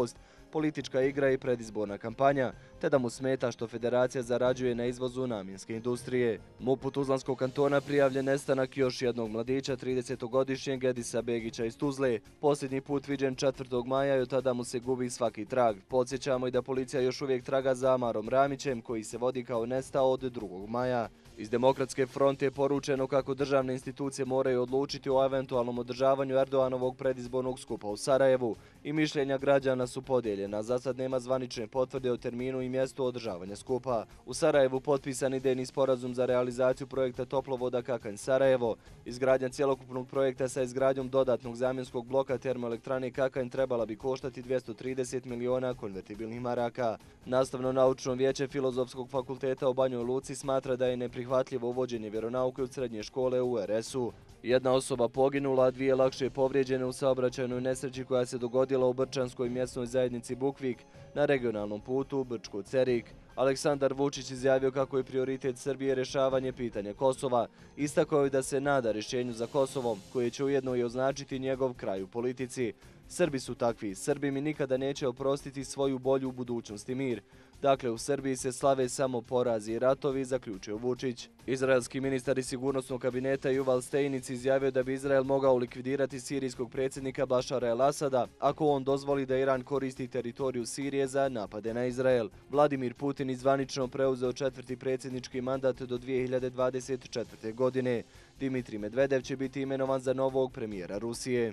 politička igra i predizborna kampanja, te da mu smeta što federacija zarađuje na izvozu namjenske industrije. MUP-u Tuzlanskog kantona prijavljen nestanak još jednog mladića, tridesetogodišnjeg Edisa Begića iz Tuzle. Posljednji put viđen četvrtog maja i od tada mu se gubi svaki trag. Podsjećamo i da policija još uvijek traga za Amarom Ramićem, koji se vodi kao nestao od drugog maja. Iz Demokratske fronte je poručeno kako državne institucije moraju odlučiti o eventualnom održavanju Erdoganovog predizbornog skupa u Sarajevu i mišljenja građana su podijeljena. Za sad nema zvanične potvrde o terminu i mjestu održavanja skupa. U Sarajevu potpisan idejni sporazum za realizaciju projekta toplovoda Kakanj-Sarajevo. Izgradnja cjelokupnog projekta sa izgradnjom dodatnog zamjenskog bloka termoelektrane Kakanj trebala bi koštati dvjesto trideset miliona konvertibilnih maraka. Nastavno-naučno vijeće Filozofskog fakulteta u Banjoj Luci smatra da je neprihvatljivo uvođenje vjeronauke u srednje škole u er es u. Jedna osoba poginula, a dvije lakše povrijeđene u saobraćajnoj nesreći koja se dogodila u Brčanskoj mjesnoj zajednici Bukvik na regionalnom putu Brčko-Cerik. Aleksandar Vučić izjavio kako je prioritet Srbije rješavanje pitanja Kosova. Istakao je da se nada rješenju za Kosovo, koje će ujedno i označiti njegov kraj u politici. Srbi su takvi. Srbi mi nikada neće oprostiti svoju bolju budućnost i mir. Dakle, u Srbiji se slave samo porazi i ratovi, zaključio Vučić. Izraelski ministar iz sigurnosnog kabineta Yuval Steinitz izjavio da bi Izrael mogao likvidirati sirijskog predsjednika Bašara el-Asada ako on dozvoli da Iran koristi teritoriju Sirije za napade na Izrael. Vladimir Putin izvanično preuzeo četvrti predsjednički mandat do dvije hiljade dvadeset četvrte. godine. Dimitrij Medvedev će biti imenovan za novog premijera Rusije.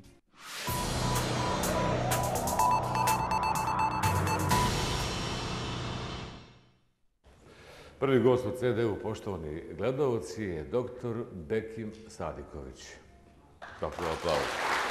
Prvi gost u ce de u, poštovani gledalci, je doktor Bekim Sadiković. Kako je aplauz.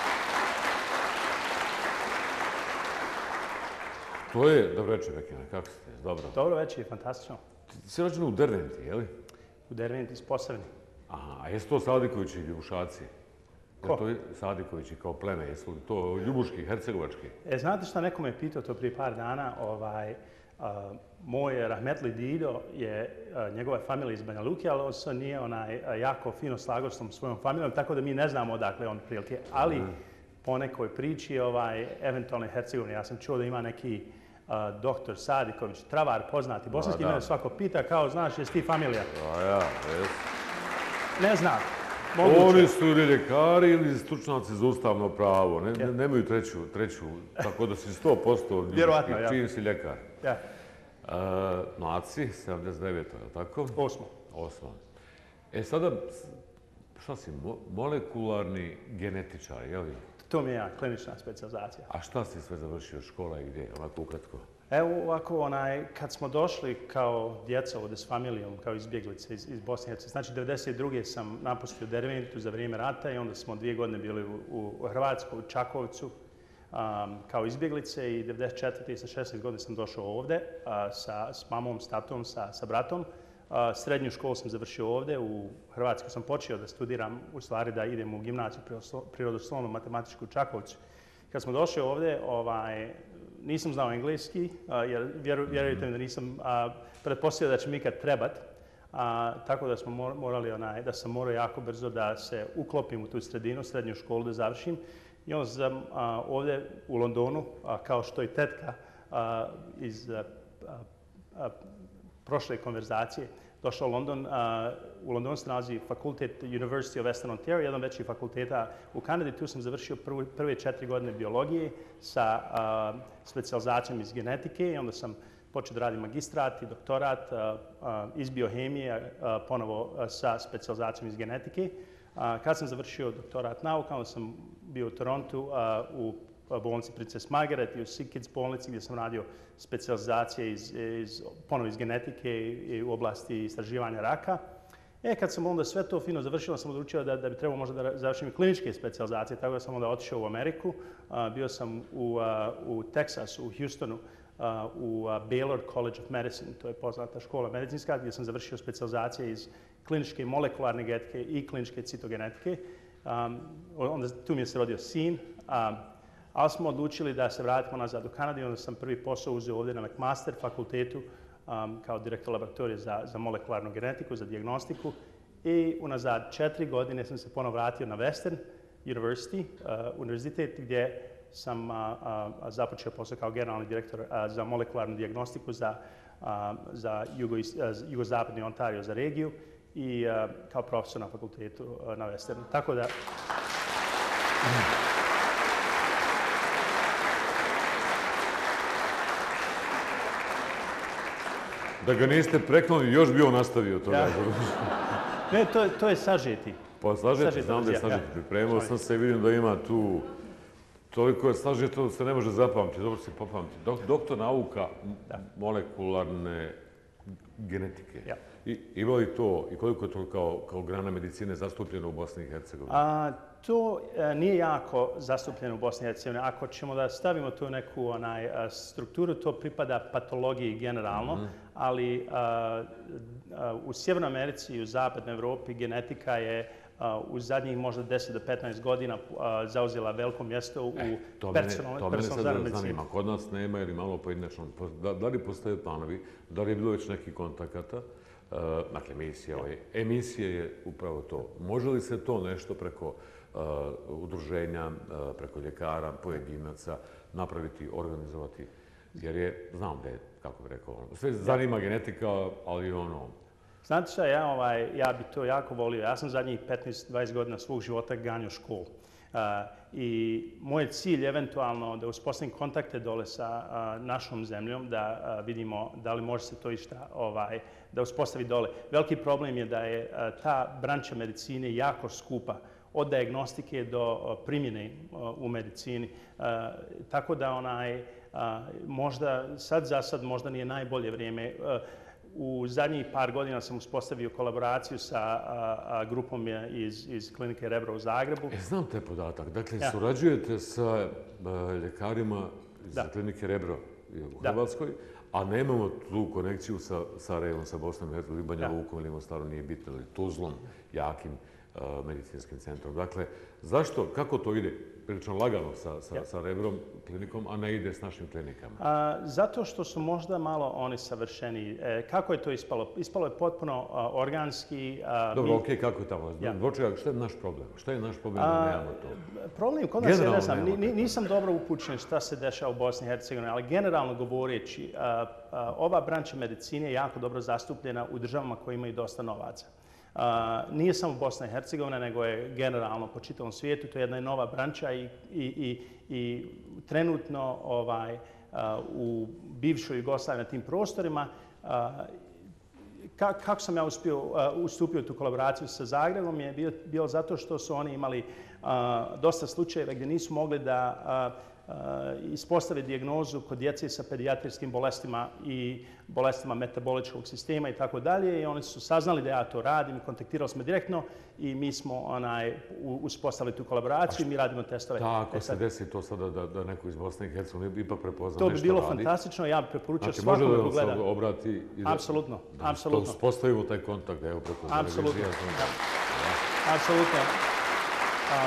To je, dobro večer, Bekime, kako ste? Dobro. Dobro večer, fantastično. Ti si rođen u Derventi, je li? U Derventi iz Posavine. Aha, a jesu to Sadikovići i Ljubušaci? Ko? To je Sadikovići kao pleme, jesu li to ljubuški, hercegovački? E, znate šta, neko me je pitao to prije par dana, ovaj, a, moj Rahmetli Dido je, a, njegova familija iz Banja Luke, ali on se nije onaj, a, jako fino slagao s tom svojom familijom, tako da mi ne znamo odakle on prilike. Ali mm. po nekoj priči, ovaj, eventualno Hercegovine, ja sam čuo da ima neki a, doktor Sadiković, travar poznati, bosanski, mene svako pita kao, znaš, jesi ti familija? A ja, jes. Ne znam. Moguće. Oni su ili ljekari ili stručnjaci za ustavno pravo. Ne, ja. Nemaju treću, treću, tako da si sto posto ljubički, ja. čim si ljekar. Ja. Uh, mlaci, sedamdeset deveto, je li tako? Osmo. Osmo. E sada, šta si, mo molekularni genetičar, je li? To mi je ja, klinična specijalizacija. A šta si sve završio, škola i gdje, onako ukratko? Evo ovako, onaj, kad smo došli kao djeca ovdje s familijom, kao izbjeglice iz, iz Bosne i Hercegovine, znači devedeset druge sam napustio Derventu za vrijeme rata i onda smo dvije godine bili u, u Hrvatskoj, u Čakovcu, um, kao izbjeglice i devedeset četvrte sa šesnaest godina sam došao ovdje uh, sa, s mamom, s tatom, sa, sa bratom. Uh, srednju školu sam završio ovdje, u Hrvatskoj sam počeo da studiram, u stvari da idem u gimnaziju prirodoslovno matematičku u Čakovcu. Kad smo došli ovdje, ovaj, nisam znao engleski, jer vjerujte mi da nisam pretpostavio da će mi ikad trebat. Tako da smo morali, onaj, da sam morao jako brzo da se uklopim u tu sredinu, srednju školu da završim. I onda sam ovdje u Londonu, kao što i tetka iz prošle konverzacije, došao u London. U Londonu se nalazi fakultet University of Western Ontario, jedan veći fakulteta u Kanadi. Tu sam završio prvi, prve četiri godine biologije sa uh, specijalizacijom iz genetike i onda sam počeo da radim magistrat i doktorat uh, uh, iz biohemije, uh, ponovo uh, sa specijalizacijom iz genetike. Uh, kad sam završio doktorat nauka, onda sam bio u Torontu uh, u bolnici Princess Margaret i u Sick Kids bolnici gdje sam radio specijalizacije iz, iz, ponovo iz genetike i u oblasti istraživanja raka. E, kad sam onda sve to fino završio, sam odlučio da, da bi trebao možda da završim i kliničke specijalizacije, tako da sam onda otišao u Ameriku. Uh, bio sam u, uh, u Teksasu, u Houstonu, uh, u uh, Baylor College of Medicine, to je poznata škola medicinska, gdje sam završio specijalizacije iz kliničke molekularne genetike i kliničke citogenetike. Um, onda tu mi je se rodio sin. Um, Ali smo odlučili da se vratimo nazad u Kanadu i onda sam prvi posao uzeo ovdje na McMaster fakultetu um, kao direktor laboratorija za, za molekularnu genetiku, za dijagnostiku. I unazad četiri godine sam se ponovo vratio na Western University, uh, univerzitet gdje sam započeo posao kao generalni direktor za molekularnu dijagnostiku za, za jugo, jugozapadni Ontario za regiju i kao profesor na fakultetu na Westernu. Tako da... Da ga niste preklonili, još bi on nastavio to. Ja. Ne, to, to je sažeti. Pa sažeti, znam da je sažeti. Pripremao sam se i vidim da ima tu toliko je sažeti, to se ne može zapamtiti, dobro se popamtiti. Dok, doktor nauka da. molekularne genetike. Ja. I, ima li to i koliko je to kao, kao grana medicine zastupljeno u Bosni i Hercegovini? A, to a, nije jako zastupljeno u Bosni i Hercegovini. Ako ćemo da stavimo tu neku onaj, a, strukturu, to pripada patologiji generalno, mm-hmm. ali a, a, u Sjevernoj Americi i u Zapadnoj Evropi genetika je a, u zadnjih možda deset do petnaest godina a, zauzela veliko mjesto u e, personalnoj medicini. To mene sad zanima. Kod nas nema ili malo pojedinačno. Da, da li postoje planovi, da li je bilo već nekih kontakata? Uh, dakle, emisija, ja. emisija je upravo to. Može li se to nešto preko uh, udruženja, uh, preko ljekara, pojedinaca napraviti, organizovati? Jer je, znam da je, kako bih rekao, sve zanima genetika, ali ono... Znate šta, ja, ovaj, ja bi to jako volio. Ja sam zadnjih petnaest do dvadeset godina svog života ganjao školu. Uh, I moj je cilj eventualno da uspostavim kontakte dole sa uh, našom zemljom, da uh, vidimo da li može se to išta ovaj, da uspostavi dole. Veliki problem je da je uh, ta branča medicine jako skupa, od dijagnostike do uh, primjene uh, u medicini. Uh, tako da onaj, uh, možda, sad za sad možda nije najbolje vrijeme. Uh, U zadnjih par godina sam uspostavio kolaboraciju sa a, a, grupom iz, iz klinike Rebro u Zagrebu. E, znam te podatak. Dakle, ja. surađujete sa a, ljekarima iz da. klinike Rebro u Hrvatskoj, da. a nemamo tu konekciju sa Sarajevom, sa Bosnom i Hercegovinom, Banja Lukom ili Mostarom, nije bitno, ili Tuzlom, jakim a, medicinskim centrom. Dakle, zašto, kako to ide? Prilično lagano sa, sa, ja. sa Rebrom klinikom, a ne ide s našim klinikama? A, zato što su možda malo oni savršeni. E, kako je to ispalo? Ispalo je potpuno a, organski. A, Dobro, mi... okej, okay, kako je tamo? Ja. Dvočega, šta je naš problem? Šta je naš problem da nemamo to? Problem kod nas je, ne znam, ni, nisam dobro upućen šta se dešava u Bosni i Hercegovini, ali generalno govoreći, a, a, ova branča medicine je jako dobro zastupljena u državama koje imaju dosta novaca. Uh, nije samo Bosna i Hercegovina, nego je generalno po čitavom svijetu. To je jedna nova branča i, i, i, i trenutno ovaj, uh, u bivšoj Jugoslaviji na tim prostorima. Uh, ka, kako sam ja uspio, uh, ustupio tu kolaboraciju sa Zagrebom je bio, bio zato što su oni imali uh, dosta slučajeva gdje nisu mogli da uh, Uh, ispostave dijagnozu kod djece sa pedijatrijskim bolestima i bolestima metaboličkog sistema i tako dalje. I oni su saznali da ja to radim, kontaktirali smo direktno i mi smo onaj, uspostavili tu kolaboraciju i mi radimo testove. Tako se desi to sada da, da neko iz Bosne i Hercegovine ipak prepozna nešto radi. radi. To bi bilo fantastično, ja bih preporučio znači, svakom da ko gleda. Znači, može da se obrati i da, apsolutno, da apsolutno. uspostavimo taj kontakt, evo preko apsolutno, televizije. Ja. Apsolutno. Um,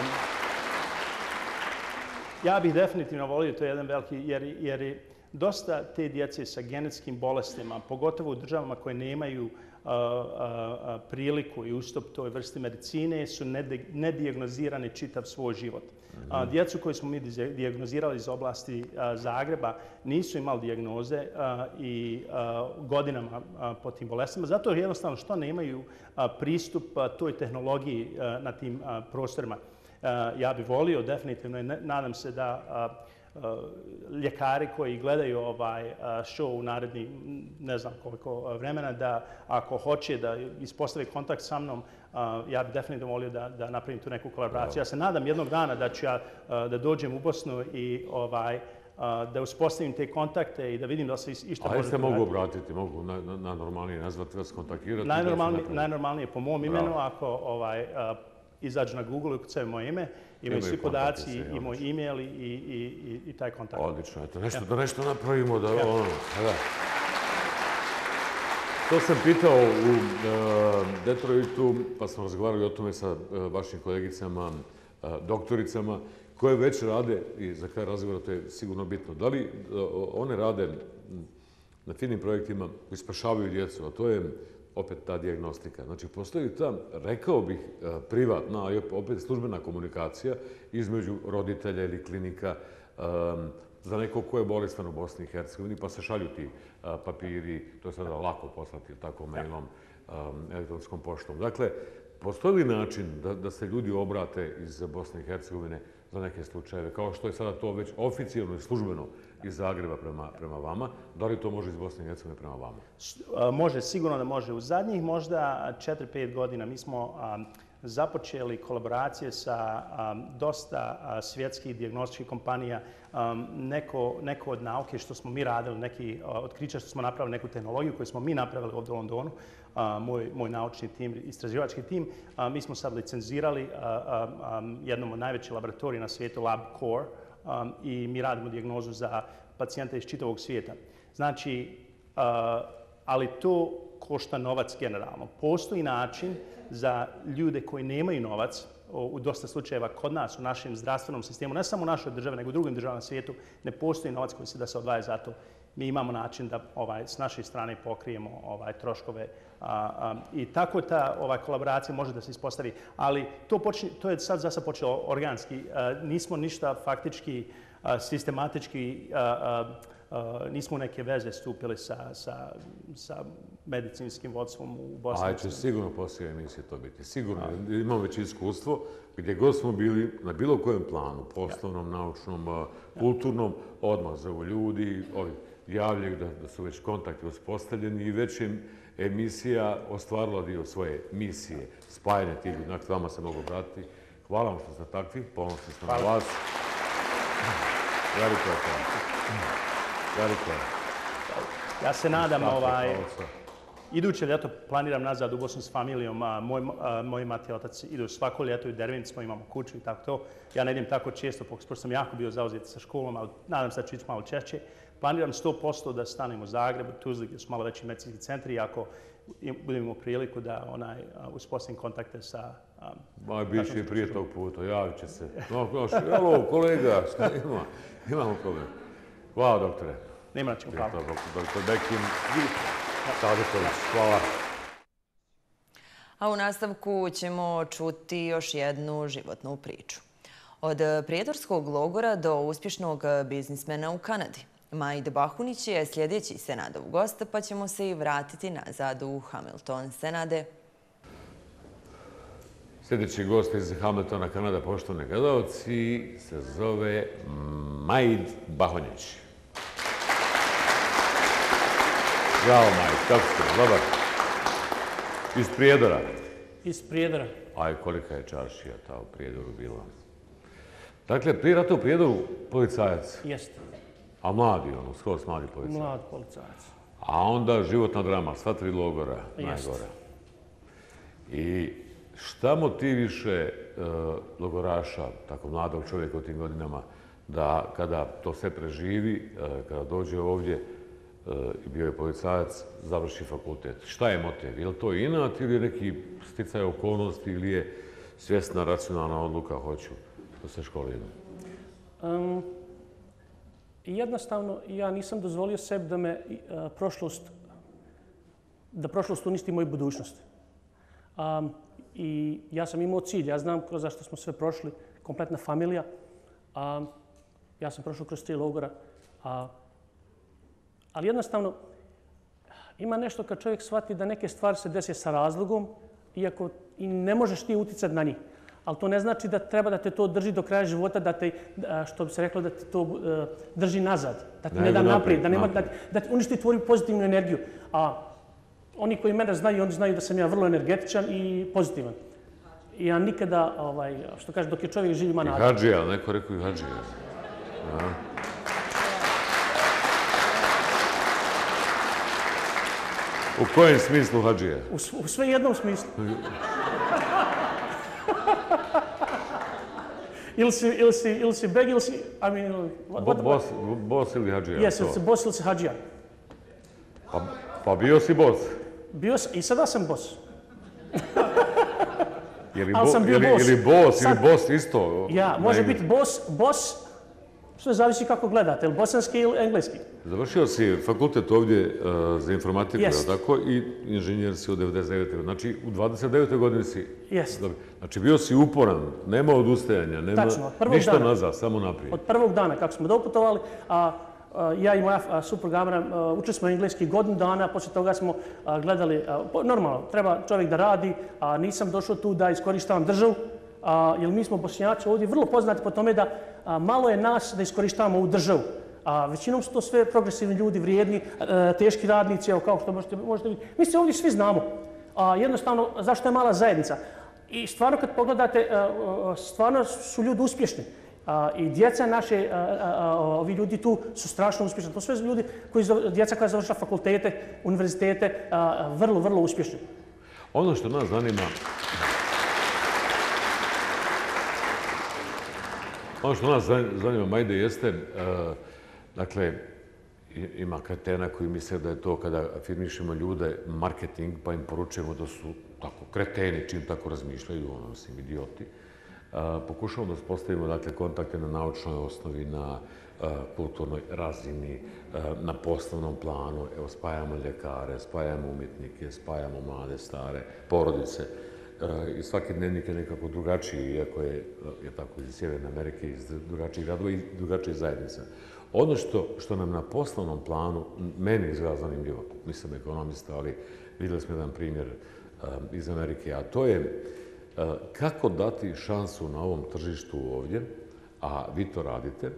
Ja bih definitivno volio, to je jedan veliki, jer, jer je dosta te djece sa genetskim bolestima, pogotovo u državama koje nemaju uh, uh, uh, priliku i ustup toj vrsti medicine, su nedijagnozirani čitav svoj život. Mm-hmm. uh, djecu koju smo mi dijagnozirali iz oblasti uh, Zagreba nisu imali dijagnoze uh, i uh, godinama uh, po tim bolestima, zato jednostavno što nemaju uh, pristup uh, toj tehnologiji uh, na tim uh, prostorima. Uh, ja bih volio definitivno i nadam se da uh, uh, ljekari koji gledaju ovaj uh, show u naredni ne znam koliko vremena, da ako hoće da ispostavi kontakt sa mnom, uh, ja bih definitivno volio da, da napravim tu neku kolaboraciju. Ja se nadam jednog dana da ću ja uh, da dođem u Bosnu i ovaj, uh, da uspostavim te kontakte i da vidim da se išta može. A se mogu obratiti, mogu na, na, na normalnije nazvati vas, kontaktirati? Najnormalnije, najnormalnije po mom imenu, Bravo. ako ovaj, uh, izađu na Google i ukucaju moje ime, imaju svi podaci se, i moj e-mail i, i, i, i taj kontakt. Odlično, eto, nešto, ja. da nešto napravimo, da ja. ono, da. To sam pitao u uh, Detroitu, pa smo razgovarali o tome sa uh, vašim kolegicama, uh, doktoricama, koje već rade, i za kraj razgovora to je sigurno bitno, da li uh, one rade na finim projektima koji spašavaju djecu, a to je opet ta dijagnostika. Znači, postoji ta, rekao bih, privatna, ali opet službena komunikacija između roditelja ili klinika za nekog ko je bolestan u Bosni i Hercegovini, pa se šalju ti papiri, to je sada lako poslati tako mailom, elektronskom poštom. Dakle, postoji li način da se ljudi obrate iz Bosne i Hercegovine za neke slučajeve, kao što je sada to već oficijalno i službeno iz Zagreba prema vama, da li to može iz Bosne i Hercegovine prema vama? Može, sigurno da može. U zadnjih možda četiri pet godina mi smo započeli kolaboracije sa dosta svjetskih dijagnostičkih kompanija. Neko od nauke što smo mi radili, neki otkrića što smo napravili, neku tehnologiju koju smo mi napravili ovdje u Londonu, moj naučni tim, istraživački tim, mi smo sad licenzirali jednom od najvećih laboratorija na svijetu, LabCorp, i mi radimo dijagnozu za pacijente iz čitavog svijeta. Znači, ali to košta novac generalno. Postoji način za ljude koji nemaju novac, u dosta slučajeva kod nas, u našem zdravstvenom sistemu, ne samo u našoj državi, nego u drugim državama na svijetu, ne postoji novac koji se da se odvaja za to. Mi imamo način da s naše strane pokrijemo troškove i tako ta kolaboracija može da se ispostavi. Ali to je sad za sad počelo organski. Nismo ništa faktički, sistematički, nismo neke veze stupili sa medicinskim vodstvom u Bosni. A će sigurno poslije emisije to biti. Sigurno. Imamo već iskustvo gdje god smo bili na bilo kojem planu, poslovnom, naučnom, kulturnom, odmah zovu ljudi, ovi javljaju da su već kontakti uspostavljeni i već je emisija ostvarila dio svoje misije, spajanje tih ljudi. Dakle, vama se mogu obratiti. Hvala vam što ste takvi, ponosni smo na vas. Veliko je to. Veliko je. Ja se nadam, iduće ljeto planiram nazad u Bosnu s familijom. Moj mati i otac idu svako ljeto u Derventicu, imamo kuću i tako to. Ja ne idem tako često, pošto sam jako bio zauzet sa školom, ali nadam se da ću ići malo češće. Planiram sto posto da stanem u Zagrebu, Tuzli, gdje su malo veći medicinski centri i ako budem imao priliku da uspostavim kontakte sa... Ma, bit će i prije tog puta, javit će se. Alo, kolega, šta ima? Imamo problem. Hvala, doktore. Nema na čemu, hvala. Doktor Bekim, Sadetović, hvala. A u nastavku ćemo čuti još jednu životnu priču. Od prijedorskog logora do uspješnog biznismena u Kanadi. Majd Bahunić je sljedeći Senadov gost, pa ćemo se i vratiti nazad u Hamilton. Senade. Sljedeći gost iz Hamiltona, Kanada, poštovani gledalci, se zove Majd Bahunić. Zdravo, Majd, kako ste? Dobar. Iz Prijedora. Iz Prijedora. Aj, kolika je čaršija ta u Prijedoru bila. Dakle, prije rata u Prijedoru policajac. Jeste. A mladi, ono, skroz mladi policajac. Mlad policajac. A onda životna drama, sva tri logora, najgora. I šta motiviše logoraša, tako mladog čovjeka u tim godinama, da kada to sve preživi, kada dođe ovdje i bio je policajac, završi fakultet? Šta je motiv? Je li to inat ili je neki sticaj okolnosti ili je svjesna, racionalna odluka, hoću da se školi idem? Jednostavno, ja nisam dozvolio sebi da me prošlost, da prošlost uništi moju budućnost. I ja sam imao cilj, ja znam kroz zašto smo sve prošli, kompletna familija. Ja sam prošao kroz tri logora. Ali jednostavno, ima nešto kad čovjek shvati da neke stvari se desi sa razlogom, iako i ne možeš ti uticati na njih. Ali to ne znači da treba da te to drži do kraja života, da te, što bi se reklo, da te to drži nazad, da te ne da naprijed, da ti uništi tvoju pozitivnu energiju. A oni koji mene znaju, oni znaju da sam ja vrlo energetičan i pozitivan. I ja nikada, što kaže, dok je čovjek živ ima nadu. I hadžija, neko rekao i hadžija. U kojem smislu hadžija? U sve jednom smislu. Ili si beg, ili si... Bos ili hadžija? Jes, ili si bos ili si hadžija. Pa bio si bos. Bio sam, i sada sam bos. Ili bos ili bos isto? Ja, može biti bos, bos Sve zavisi kako gledate, ili bosanski ili engleski. Završio si fakultet ovdje za informatiku, je li tako? I inženjer si od devedeset devete. Znači, u dvadeset devetoj godini si... Jest. Znači, bio si uporan, nema odustajanja, nema ništa nazad, samo naprijed. Od prvog dana, kako smo doputovali, ja i moja supruga Amra učili smo engleski godinu dana, poslije toga smo gledali, normalno, treba čovjek da radi, a nisam došao tu da iskorištavam državu, jer mi smo Bošnjaci ovdje vrlo poznati po tome da malo je nas da iskorištavamo ovu državu. A većinom su to sve progresivni ljudi, vrijedni, teški radnici, evo kao što možete vidjeti. Mi se ovdje svi znamo. Jednostavno, zašto je mala zajednica? I stvarno kad pogledate, stvarno su ljudi uspješni. I djeca naše, ovi ljudi tu su strašno uspješni. To su sve ljudi, djeca koja završila fakultete, univerzitete, vrlo, vrlo uspješni. Ono što nas zanima... Ono što nas zanima, Majde, jeste, dakle, ima kretena koji misle da je to kada afirmišemo ljude marketing, pa im poručujemo da su tako kreteni, čim tako razmišljaju, ono, mislim, idioti. Pokušavamo da spostavimo, dakle, kontakte na naučnoj osnovi, na kulturnoj razini, na poslovnom planu. Evo, spajamo ljekare, spajamo umjetnike, spajamo mlade, stare, porodice. I svaki dnevnik je nekako drugačiji, iako je tako iz Sjeverne Amerike, iz drugačijih gradova i drugačijih zajednica. Ono što nam na poslovnom planu, meni izgleda zanimljivo, nisam ekonomista, ali vidjeli smo jedan primjer iz Amerike, a to je kako dati šansu na ovom tržištu ovdje, a vi to radite,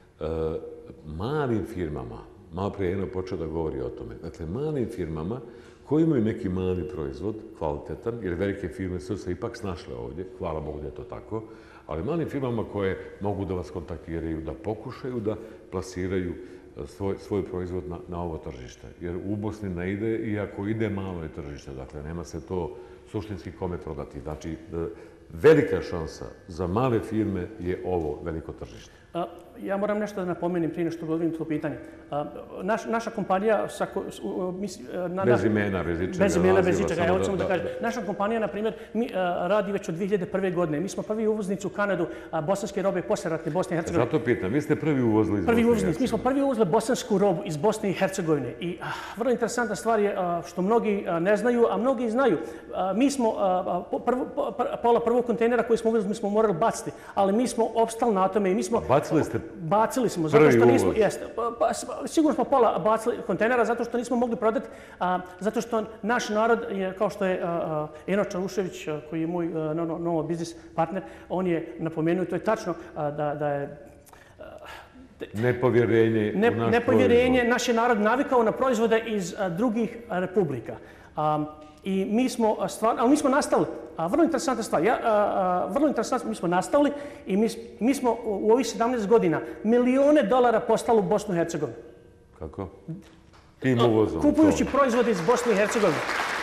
malim firmama, malo prije jedno počeo da govori o tome, dakle malim firmama koji imaju neki mali proizvod, kvalitetan, jer velike firme su se ipak snašle ovdje, hvala Bogu da je to tako, ali malim firmama koje mogu da vas kontaktiraju, da pokušaju da plasiraju svoj proizvod na ovo tržište. Jer u Bosni ne ide, iako ide malo je tržište, dakle nema se to suštinski kome prodati. Znači, velika šansa za male firme je ovo veliko tržište. Ja moram nešto da napomenem prije što govorim to pitanje. Naša kompanija... Bez imena, bez ičega. Bez imena, bez ičega. Evo ćemo da kažem. Naša kompanija, na primjer, radi već od dvije hiljade prve. godine. Mi smo prvi uvoznici u Kanadu bosanske robe posleratne Bosne i Hercegovine. Zato pitam, vi ste prvi uvozili iz Bosne i Hercegovine. Mi smo prvi uvozili bosansku robu iz Bosne i Hercegovine. I vrlo interesantna stvar je što mnogi ne znaju, a mnogi znaju. Mi smo pola prvog kontejnera koji smo uvozili, mi smo morali baciti, ali mi smo opstali na tome i mi smo... Bacili ste Bacili smo, zato što nismo, jeste, sigurno smo pola bacili kontejnera zato što nismo mogli prodati, zato što naš narod je, kao što je Eno Čalušević, koji je moj novo biznis partner, on je napomenuo, to je tačno, da je nepovjerenje u naš proizvod. Nepovjerenje, naš je narod navikao na proizvode iz drugih republika. I mi smo stvarno, ali mi smo nastavili. Vrlo interesantna stvar. Vrlo interesantno, mi smo nastavili i mi smo u ovih sedamnaest godina milijone dolara poslali u Bosnu i Hercegovinu. Kako? Tim uvozom. Kupujući proizvode iz Bosne i Hercegovine.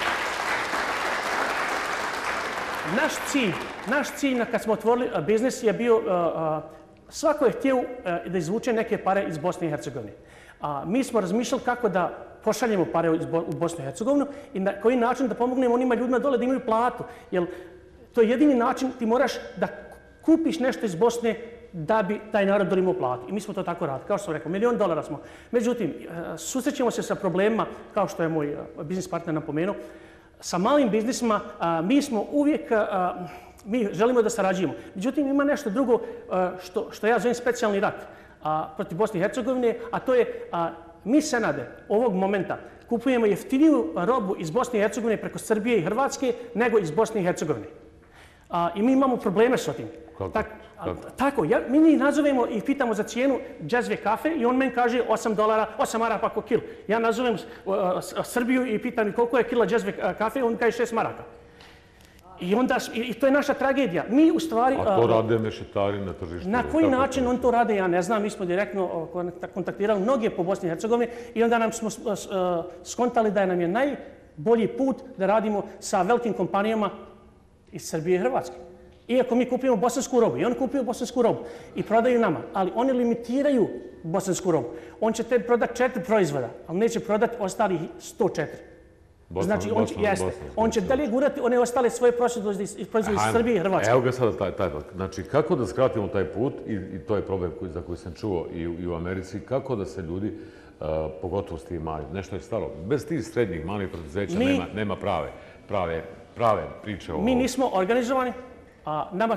Naš cilj, naš cilj kad smo otvorili biznis je bio, svako je htio da izvuče neke pare iz Bosne i Hercegovine. Mi smo razmišljali kako da pošaljemo pare u Bosnu i Hercegovinu i na koji način da pomognemo onima ljudima dole da imaju platu. Jer to je jedini način, ti moraš da kupiš nešto iz Bosne da bi taj narod dole imao platu. I mi smo to tako radili. Kao što sam rekao, milijon dolara smo. Međutim, susrećemo se sa problemima, kao što je moj biznis partner napomenuo, sa malim biznisima mi smo uvijek, mi želimo da sarađujemo. Međutim, ima nešto drugo što ja zovem specijalni rat protiv Bosne i Hercegovine, a to je mi Senade ovog momenta kupujemo jeftiniju robu iz Bosne i Hercegovine preko Srbije i Hrvatske nego iz Bosne i Hercegovine. I mi imamo probleme s tim. Tako, mi njih nazovemo i pitamo za cijenu džezve kafe i on meni kaže osam dolara, osam maraka po kilu. Ja nazovem Srbiju i pitam koliko je kila džezve kafe, on kaže šest maraka. I onda, i to je naša tragedija. Mi u stvari... A to rade mešetari na tržištu? Na koji način on to rade, ja ne znam. Mi smo direktno kontaktirali mnoge po Bosni i Hercegovini i onda nam smo skontali da nam je najbolji put da radimo sa velikim kompanijama iz Srbije i Hrvatske. Iako mi kupujemo bosansku robu i oni kupuju bosansku robu i prodaju nama, ali oni limitiraju bosansku robu. On će te prodati četiri proizvoda, ali neće prodati ostalih sto četiri. Znači, on će dalje gurati one ostale svoje proizvode iz Srbije i Hrvatske. Evo ga sada taj dok. Znači, kako da skratimo taj put, i to je problem za koji sam čuo i u Americi, kako da se ljudi, pogotovo s tim mali, nešto je stalo. Bez tih srednjih malih preduzeća nema prave priče o ovo. Mi nismo organizovani. Nama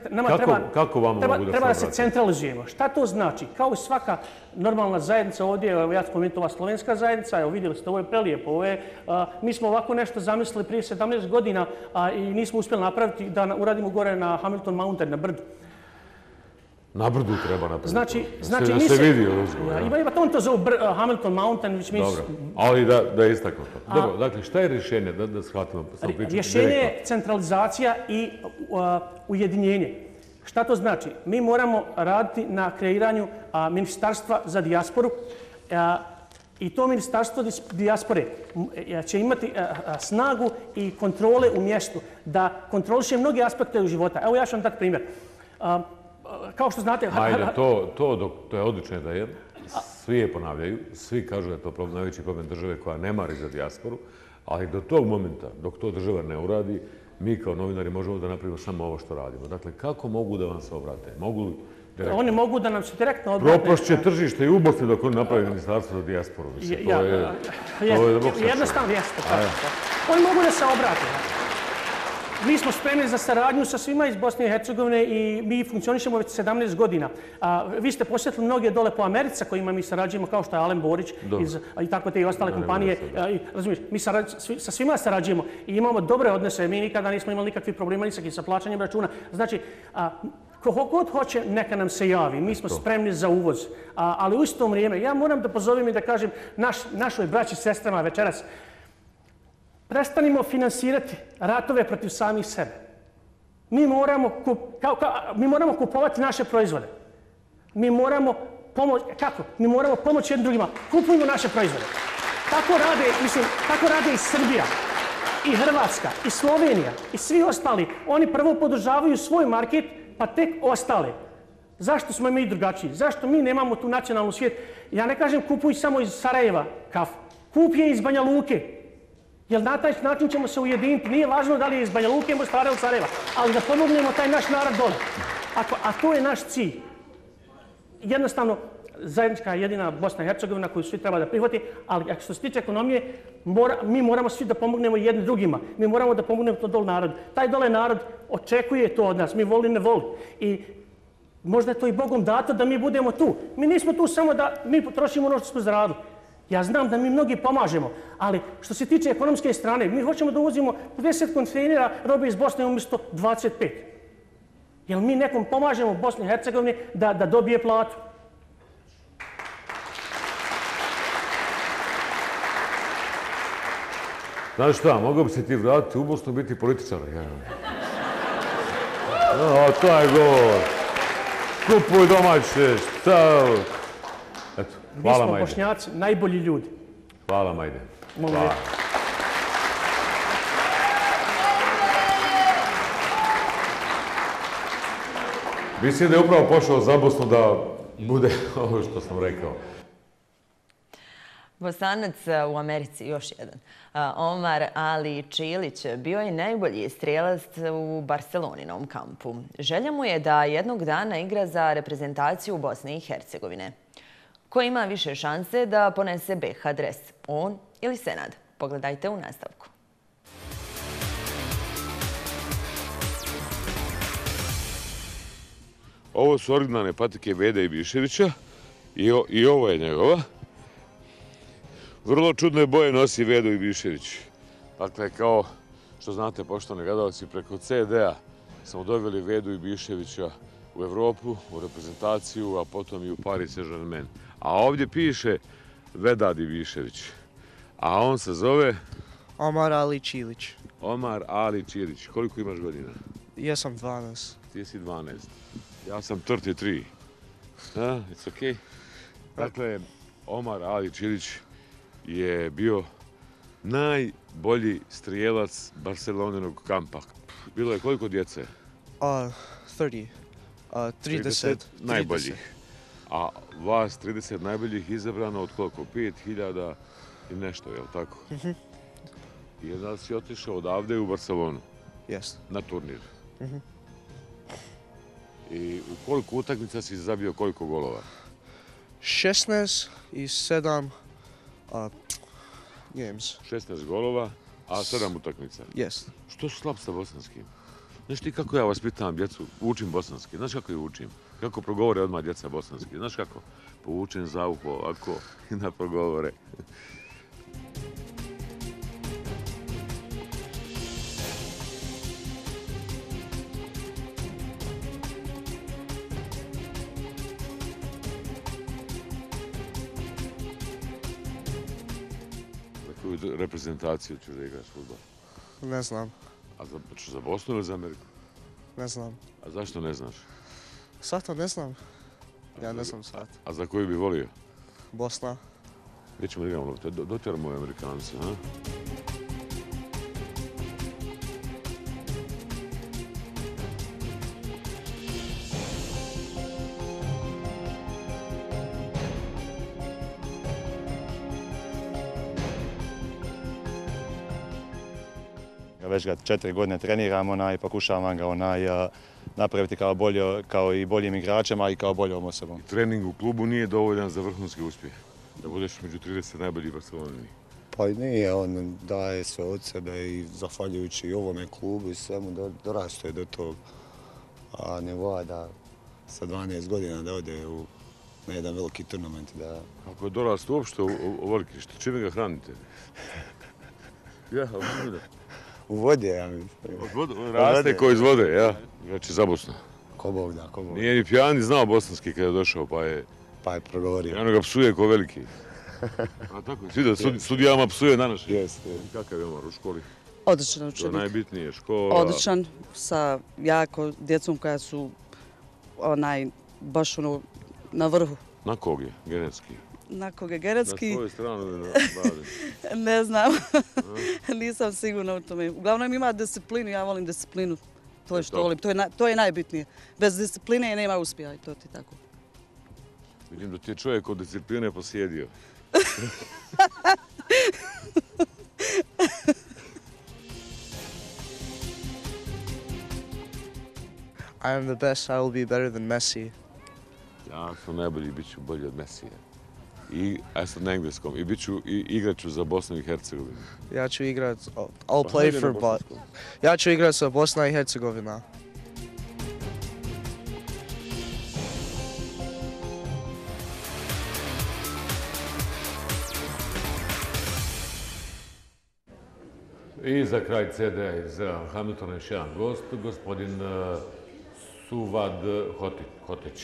treba da se centralizujemo. Šta to znači? Kao i svaka normalna zajednica ovdje, ja spomenuti ova slovenska zajednica, evo vidjeli ste, ovo je prelijepo. Mi smo ovako nešto zamislili prije sedamnaest godina i nismo uspjeli napraviti da uradimo gore na Hamilton Mountain, na brdu. Na brdu treba napraviti. Znači, da se vidi odozgo. Ima to zovu Hamilton Mountain. Dobro, ali da je istaknuto. Dobro, dakle, šta je rješenje da shvatimo? Rješenje je centralizacija i ujedinjenje. Šta to znači? Mi moramo raditi na kreiranju ministarstva za dijasporu i to ministarstvo dijaspore će imati snagu i kontrole u mjestu da kontroliše mnoge aspekte u života. Evo ja ću vam dati primjer. Kao što znate... Ajde, to je odlično da je. Svi je ponavljaju, svi kažu da je to najveći problem države koja ne mari za dijasporu, ali do tog momenta, dok to država ne uradi, mi kao novinari možemo da napravimo samo ovo što radimo. Dakle, kako mogu da vam se obrate? Mogu li direktno? Oni mogu da nam se direktno obrate. Propašće tržište i ubosti dok oni napravi ministarstvo za dijasporu. Jednostavno jeste. Oni mogu da se obrate. Mi smo spremni za saradnju sa svima iz Bosne i Hercegovine i mi funkcionišemo već sedamnaest godina. Vi ste posjetili mnoge dole po Americi sa kojima mi sarađujemo, kao što je Alen Borić i tako te i ostale kompanije. Razumiješ, mi sa svima sarađujemo i imamo dobre odnose. Mi nikada nismo imali nikakvih problema ni sa plaćanjem računa. Znači, ko god hoće, neka nam se javi. Mi smo spremni za uvoz. Ali u isto vrijeme, ja moram da pozovem i da kažem našoj braći i sestrama večeras, prestanimo finansirati ratove protiv samih sebe. Mi moramo kupovati naše proizvode. Mi moramo pomoći, kako? Mi moramo pomoći jednim drugima. Kupujemo naše proizvode. Tako rade, mislim, tako rade i Srbija, i Hrvatska, i Slovenija, i svi ostali. Oni prvo podržavaju svoj market, pa tek ostale. Zašto smo mi drugačiji? Zašto mi nemamo tu nacionalnu svijet? Ja ne kažem kupuj samo iz Sarajeva kafu. Kup je iz Banja Luke. Jer na taj način ćemo se ujediniti. Nije važno da li je iz Banja Luke, Mostara ili Sarajeva, ali da pomognemo taj naš narod dole. A to je naš cilj. Jednostavno, zajednička jedina Bosna i Hercegovina koju svi treba da prihvati, ali što se tiče ekonomije, mi moramo svi da pomognemo jedni drugima. Mi moramo da pomognemo to dole narodu. Taj dole narod očekuje to od nas. Mi voli ne voli. I možda je to i Bogom dato da mi budemo tu. Mi nismo tu samo da mi potrošimo ono što smo zaradili. Ja znam da mi mnogi pomažemo, ali što se tiče ekonomske strane, mi hoćemo da uvozimo deset kontejnera robe iz Bosne umjesto dvadeset pet. Jer mi nekom pomažemo u Bosni i Hercegovini da dobije platu. Znaš šta, mogao bi se ti vratiti u Bosnu i biti političar. O, to je govor. Kupuj domaće, šta... Mi smo Bošnjaci, najbolji ljudi. Hvala, Majde. Hvala. Mislim da je upravo pošao za Bosnu da bude ovo što sam rekao. Bosanac u Americi, još jedan. Omar Ali Čilić bio je najbolji strijelac u Barceloninom kampu. Želja mu je da jednog dana igra za reprezentaciju Bosne i Hercegovine. Ko ima više šanse da ponese B H dres, on ili Senad? Pogledajte u nastavku. Ovo su originalne patike Vede Ibiševića i ovo je njegova. Vrlo čudne boje nosi Vedo Ibišević. Dakle, kao što znate, poštovani gledalci, preko C D-a smo doveli Vedu Ibiševića u Evropu, u reprezentaciju, a potom i u Paris Saint-Germain. A ovdje piše Vedad Ibišević. A on se zove... Omar Ali Čilić. Omar Ali Čilić. Koliko imaš godina? Ja sam dvanaest. Ti si dvanaest. Ja sam trideset tri. Da, it's okej. Dakle, Omar Ali Čilić je bio najbolji strijelac Barceloninog kampa. Bilo je koliko djece? trideset. trideset. Najboljih. A vas trideset najboljih izabrano od koliko? pet hiljada i nešto, je li tako? I onda si otišao odavde u Barcelonu. Yes. Na turnir. Mhm. I u koliko utakmica si zabio koliko golova? šesnaest i sedam uh, games. šesnaest golova, a sedam utakmica. Yes. Što su slab sa bosanskim? Znaš ti kako ja vaspitavam djecu, učim bosanski, znaš kako je učim? Kako progovore odmah djeca bosanski, znaš kako? Povučem za uho, ovako, i da progovore. Za koju reprezentaciju ćeš da igraš fudbal? Ne znam. A za, za Bosnu ili za Ameriku? Ne znam. A zašto ne znaš? Sad to ne znam. Ja ne znam sad. A za koju bi volio? Bosna. Gdje ćemo da igramo lopte? Dotjeramo ove Amerikanci, a? Već ga četiri godine treniram onaj, i pokušavam ga onaj, napraviti kao, bolje, kao i boljim igračem, a i kao boljom osobom. I trening u klubu nije dovoljan za vrhunski uspjeh? Da budeš među trideset najboljih Barcelonini? Pa nije, on daje sve od sebe i zahvaljujući i ovome klubu i svemu dorasto je do tog nivoa da sa dvanaest godina da ode u, na jedan veliki turnament. Da... Kako je dorasto uopšte ovoliki? Čime ga hranite? Ja, ovdje. U vodi, ja mislim. On raste ko iz vode, ja? Znači za Bosnu. Ko Bog da, ko Bog. Nije ni pijani znao bosanski kada je došao, pa je... Pa je progovorio. I ono ga psuje ko veliki. A tako, svi da studijama psuje danas. Jeste. Kakav je Omar u školi? Odličan učenik. To je najbitnije, škola. Odličan, sa jako djecom koja su onaj, baš ono, na vrhu. Na kog je, genetski? Na kog je genetski? Na svoju stranu ili na bazi? Ne znam, nisam sigurna u tome. Uglavnom ima disciplinu, ja volim disciplinu. To je što volim, to je, na, to je najbitnije. Bez discipline nema uspjeha i to ti tako. Vidim da ti je čovjek od discipline posjedio. I am the best, I will be better than Messi. Ja sam najbolji, bit ću bolji od Mesija. I, a sad na engleskom, i bit ću, i igrat ću za Bosnu i Hercegovinu. Ja ću igrat, I'll play for Bosna. Ja ću igrat za Bosna i Hercegovina. I za kraj ce de iz Hamiltona još jedan gost, gospodin Suvad Hotić.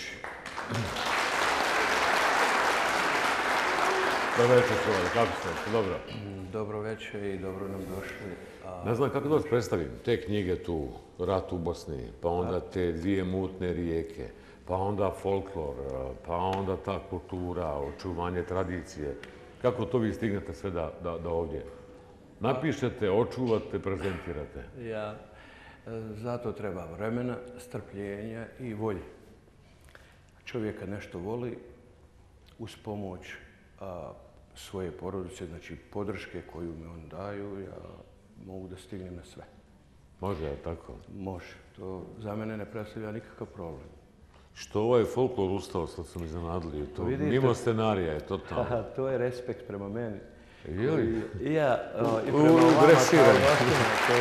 Dobro večer, Suvad, kako ste? Dobro? Dobro večer i dobro nam došli. Ne znam kako da vas predstavim. Te knjige tu, Rat u Bosni, pa onda te dvije mutne rijeke, pa onda folklor, pa onda ta kultura, očuvanje tradicije. Kako to vi stignete sve da, da, da ovdje napišete, očuvate, prezentirate? Ja, zato treba vremena, strpljenja i volje. Čovjek kad nešto voli, uz pomoć a, svoje porodice, znači podrške koju mi on daju, ja mogu da stignem na sve. Može, je tako? Može. To za mene ne predstavlja nikakav problem. Što ovaj folklor ustao, sad sam iznenadili. To mimo scenarija je totalno. To je respekt prema meni. Je li? I ja, i prema vama kao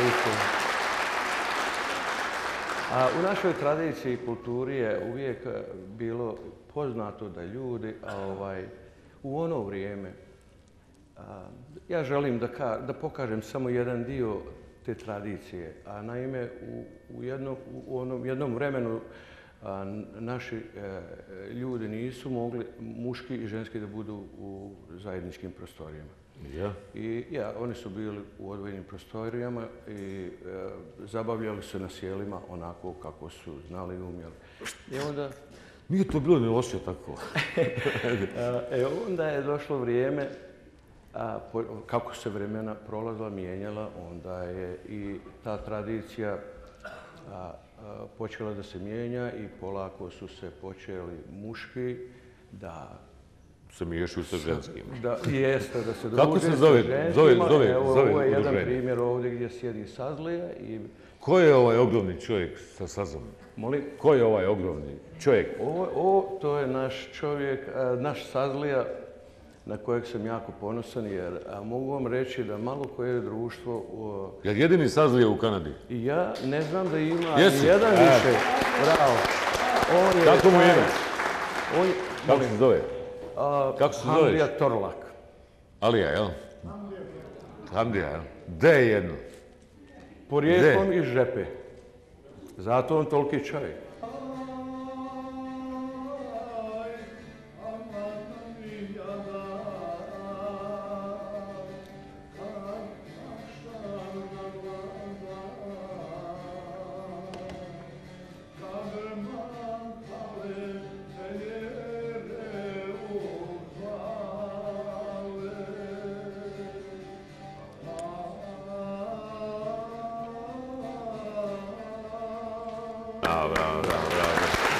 A u našoj tradiciji i kulturi je uvijek bilo poznato da ljudi a, ovaj, u ono vrijeme, a, ja želim da, ka, da pokažem samo jedan dio te tradicije, a naime u, u, jedno, u onom jednom vremenu a, naši e, ljudi nisu mogli, muški i ženski, da budu u zajedničkim prostorijama. Ja. I ja, oni su bili u odvojenim prostorijama i e, zabavljali se na sjelima onako kako su znali i umjeli. I onda... Nije to bilo ni loše tako. e, onda je došlo vrijeme, a, po, kako se vremena prolazila, mijenjala, onda je i ta tradicija a, a, počela da se mijenja i polako su se počeli muški da se miješaju sa ženskim. Da, jeste, da se Kako druže se zove? sa ženskima. Zove, zove, Evo, zove ovo je jedan udruženje. primjer ovdje gdje sjedi Sazlija i... Ko je ovaj ogromni čovjek sa sazom? Molim? Ko je ovaj ogromni čovjek? Ovo, ovo, to je naš čovjek, a, naš Sazlija, na kojeg sam jako ponosan, jer a, mogu vam reći da malo koje društvo... U, Je li jedini Sazlija u Kanadi? ja ne znam da ima Jesi? jedan E. više. Bravo. On je Kako mu je taj- ime? On, Kako se zove? A, Kako se zoveš? Hamdija Torlak. Alija, jel? Hamdija, jel? Gde je jedno? Porijeklom iz Žepe. Zato on toliki čovjek. Bravo, bravo, bravo, bravo.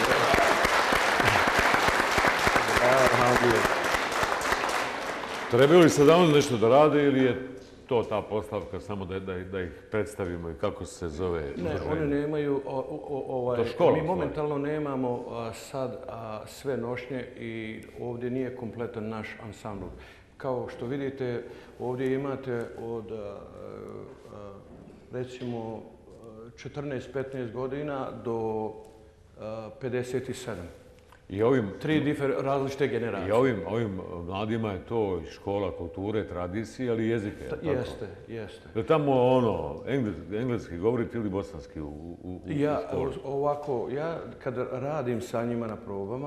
Trebaju li sada on nešto da rade ili je to ta postavka samo da, da, da ih predstavimo i kako se zove Ne, udruženje? one nemaju, o, o, ovaj, To škola, mi stvari. momentalno nemamo a, sad a, sve nošnje i ovdje nije kompletan naš ansambl. Kao što vidite, ovdje imate od, a, a, recimo, četrnaest petnaest godina do a, pedeset sedam. I ovim, Tri difer, različite generacije. I ovim, ovim mladima je to i škola kulture, tradicije, ali i jezike. Ta- tako? jeste, jeste. Da tamo ono, engleski, engleski govorite ili bosanski u, u, u Ja, školi? ovako, ja kad radim sa njima na probama,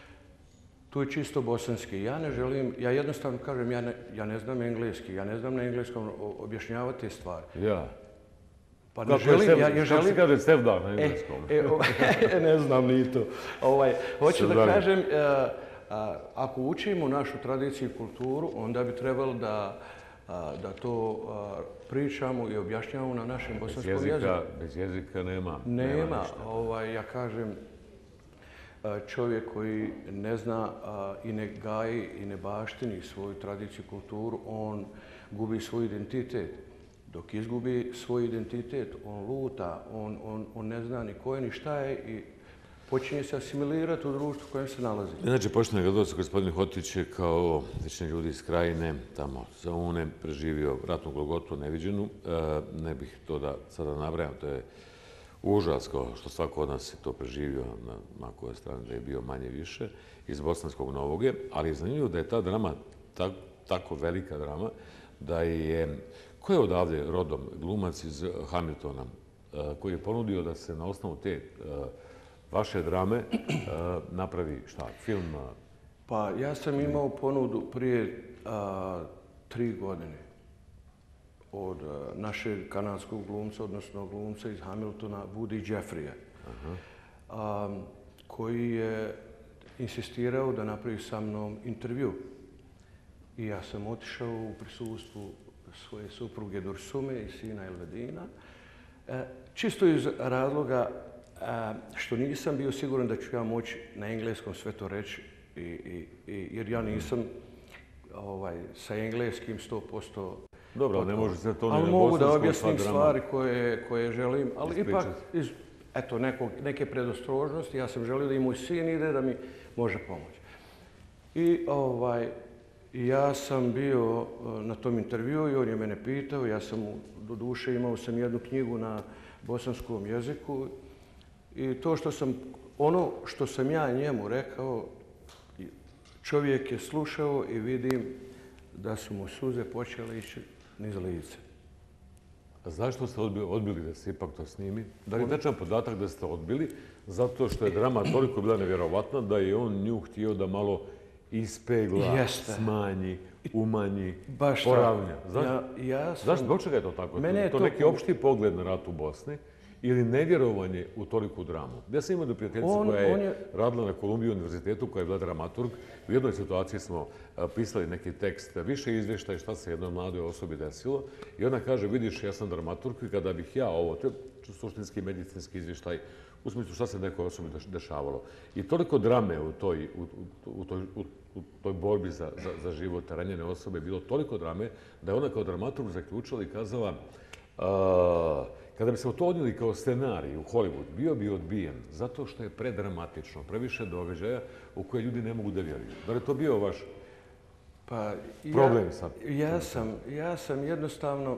tu je čisto bosanski. Ja ne želim, ja jednostavno kažem, ja ne, ja ne znam engleski, ja ne znam na engleskom o- objašnjavati te stvari. Ja. Pa ne Kako, želim, je step, ja, ja kako želim... se kaže step down na engleskom? E, e, o, ne znam ni to. Ovaj, hoću da Sada. kažem, e, a, ako učimo našu tradiciju i kulturu, onda bi trebalo da, a, da to a, pričamo i objašnjavamo na našem Bez bosanskom jezika, jeziku. bez jezika nema, Nema, ništa. ovaj, ja kažem, a, čovjek koji ne zna a, i ne gaji i ne baštini svoju tradiciju i kulturu, on gubi svoj identitet. Dok izgubi svoj identitet, on luta, on, on, on ne zna ni ko je ni šta je i počinje se asimilirati u društvu u kojem se nalazi. Inače, poštovani gledalci, gospodin Hotić je kao većina ljudi iz Krajine, tamo za Une, preživio ratnu golgotu neviđenu. E, ne bih to da sada nabrajam, to je užas kao što svako od nas je to preživio na, na kojoj strani da je bio manje više iz Bosanskog Novoge, ali je zanimljivo da je ta drama tak, tako velika drama da je, ko je odavde rodom glumac iz Hamiltona e, koji je ponudio da se na osnovu te e, vaše drame e, napravi šta, film? a, Pa ja sam imao ponudu prije a, tri godine od a, našeg kanadskog glumca, odnosno glumca iz Hamiltona, Woody Jeffrija, a, koji je insistirao da napravi sa mnom intervju. I ja sam otišao u prisustvu svoje supruge Dursume i sina Elvedina, e, čisto iz razloga a, što nisam bio siguran da ću ja moći na engleskom sve to reći, i, i, i, jer ja nisam ovaj, sa engleskim sto posto... Dobro, ne može se to ni ali na mogu da bosanskom, objasnim sva drama. stvari koje, koje želim, ali Ispričati. ipak iz eto, nekog, neke predostrožnosti ja sam želio da i moj sin ide da mi može pomoći. I ovaj, ja sam bio eh, na tom intervjuu i on je mene pitao, ja sam mu, do duše imao sam jednu knjigu na bosanskom jeziku i to što sam, ono što sam ja njemu rekao, čovjek je slušao i vidim da su mu suze počele ići niz lice. A zašto ste odbili, odbili da se ipak to snimi? Da li je tačan podatak da ste odbili? Zato što je drama toliko bila nevjerovatna da je on nju htio da malo ispegla, Jeste. smanji, umanji, Baš tako. poravnja. Zašto? Ja, ja sam... Zašto? Zbog čega je to tako? Mene je to to neki po- opšti pogled na rat u Bosni ili nevjerovanje u toliku dramu? Ja sam imao jednu prijateljicu On- koja je, on je- radila na Kolumbiji univerzitetu, koja je bila dramaturg. U jednoj situaciji smo a, pisali neki tekst, više izvještaj šta se jednoj mladoj osobi desilo. I ona kaže, vidiš, ja sam dramaturg i kada bih ja ovo, to je suštinski medicinski izvještaj u smislu šta se nekoj osobi dešavalo. I toliko drame u toj, u, u, toj, u, u toj borbi za, za, za život ranjene osobe, bilo toliko drame, da je ona kao dramaturg zaključila i kazala uh, kada bi se to odnijeli kao scenarij u Hollywood, bio bi odbijen zato što je predramatično, previše događaja u koje ljudi ne mogu da vjeruju. Da li je to bio vaš pa, problem ja, sad? Ja sam, ja sam jednostavno...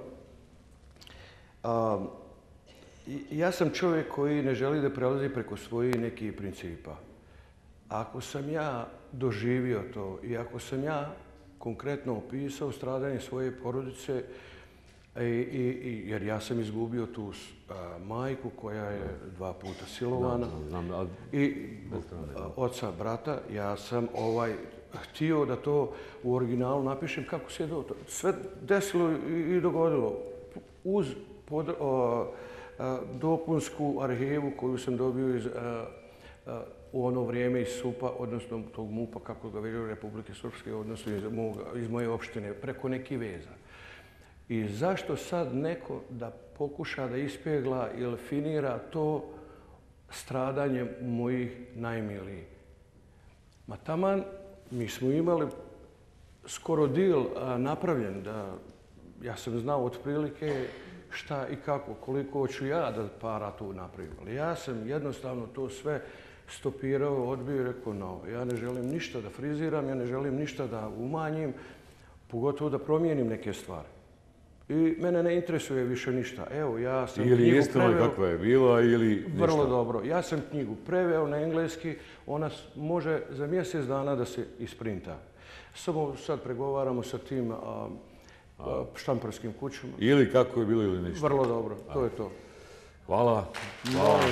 Um, ja sam čovjek koji ne želi da prelazi preko svojih nekih principa. Ako sam ja doživio to i ako sam ja konkretno opisao stradanje svoje porodice, I, i, i, jer ja sam izgubio tu a, majku koja je dva puta silovana znam, znam, i a, oca, brata, ja sam ovaj htio da to u originalu napišem kako se je to sve desilo i, i dogodilo uz pod, o, a, dopunsku arhivu koju sam dobio iz, a, a, u ono vrijeme iz S U P-a, odnosno tog MUP-a, kako ga veljaju Republike Srpske, odnosno iz, moga, iz moje opštine, preko nekih veza. I zašto sad neko da pokuša da ispegla ili finira to stradanje mojih najmilijih? Ma taman, mi smo imali skoro deal napravljen da ja sam znao otprilike šta i kako, koliko ću ja da para tu napravim. Ali ja sam jednostavno to sve stopirao, odbio i rekao no, ja ne želim ništa da friziram, ja ne želim ništa da umanjim, pogotovo da promijenim neke stvari. I mene ne interesuje više ništa. Evo, ja sam knjigu preveo... Ili istina kakva je bila, ili ništa. Vrlo dobro. Ja sam knjigu preveo na engleski. Ona može za mjesec dana da se isprinta. Samo sad pregovaramo sa tim a, a, štamparskim kućama. Ili kako je bilo, ili ništa. Vrlo dobro. To je to. Hvala. Hvala.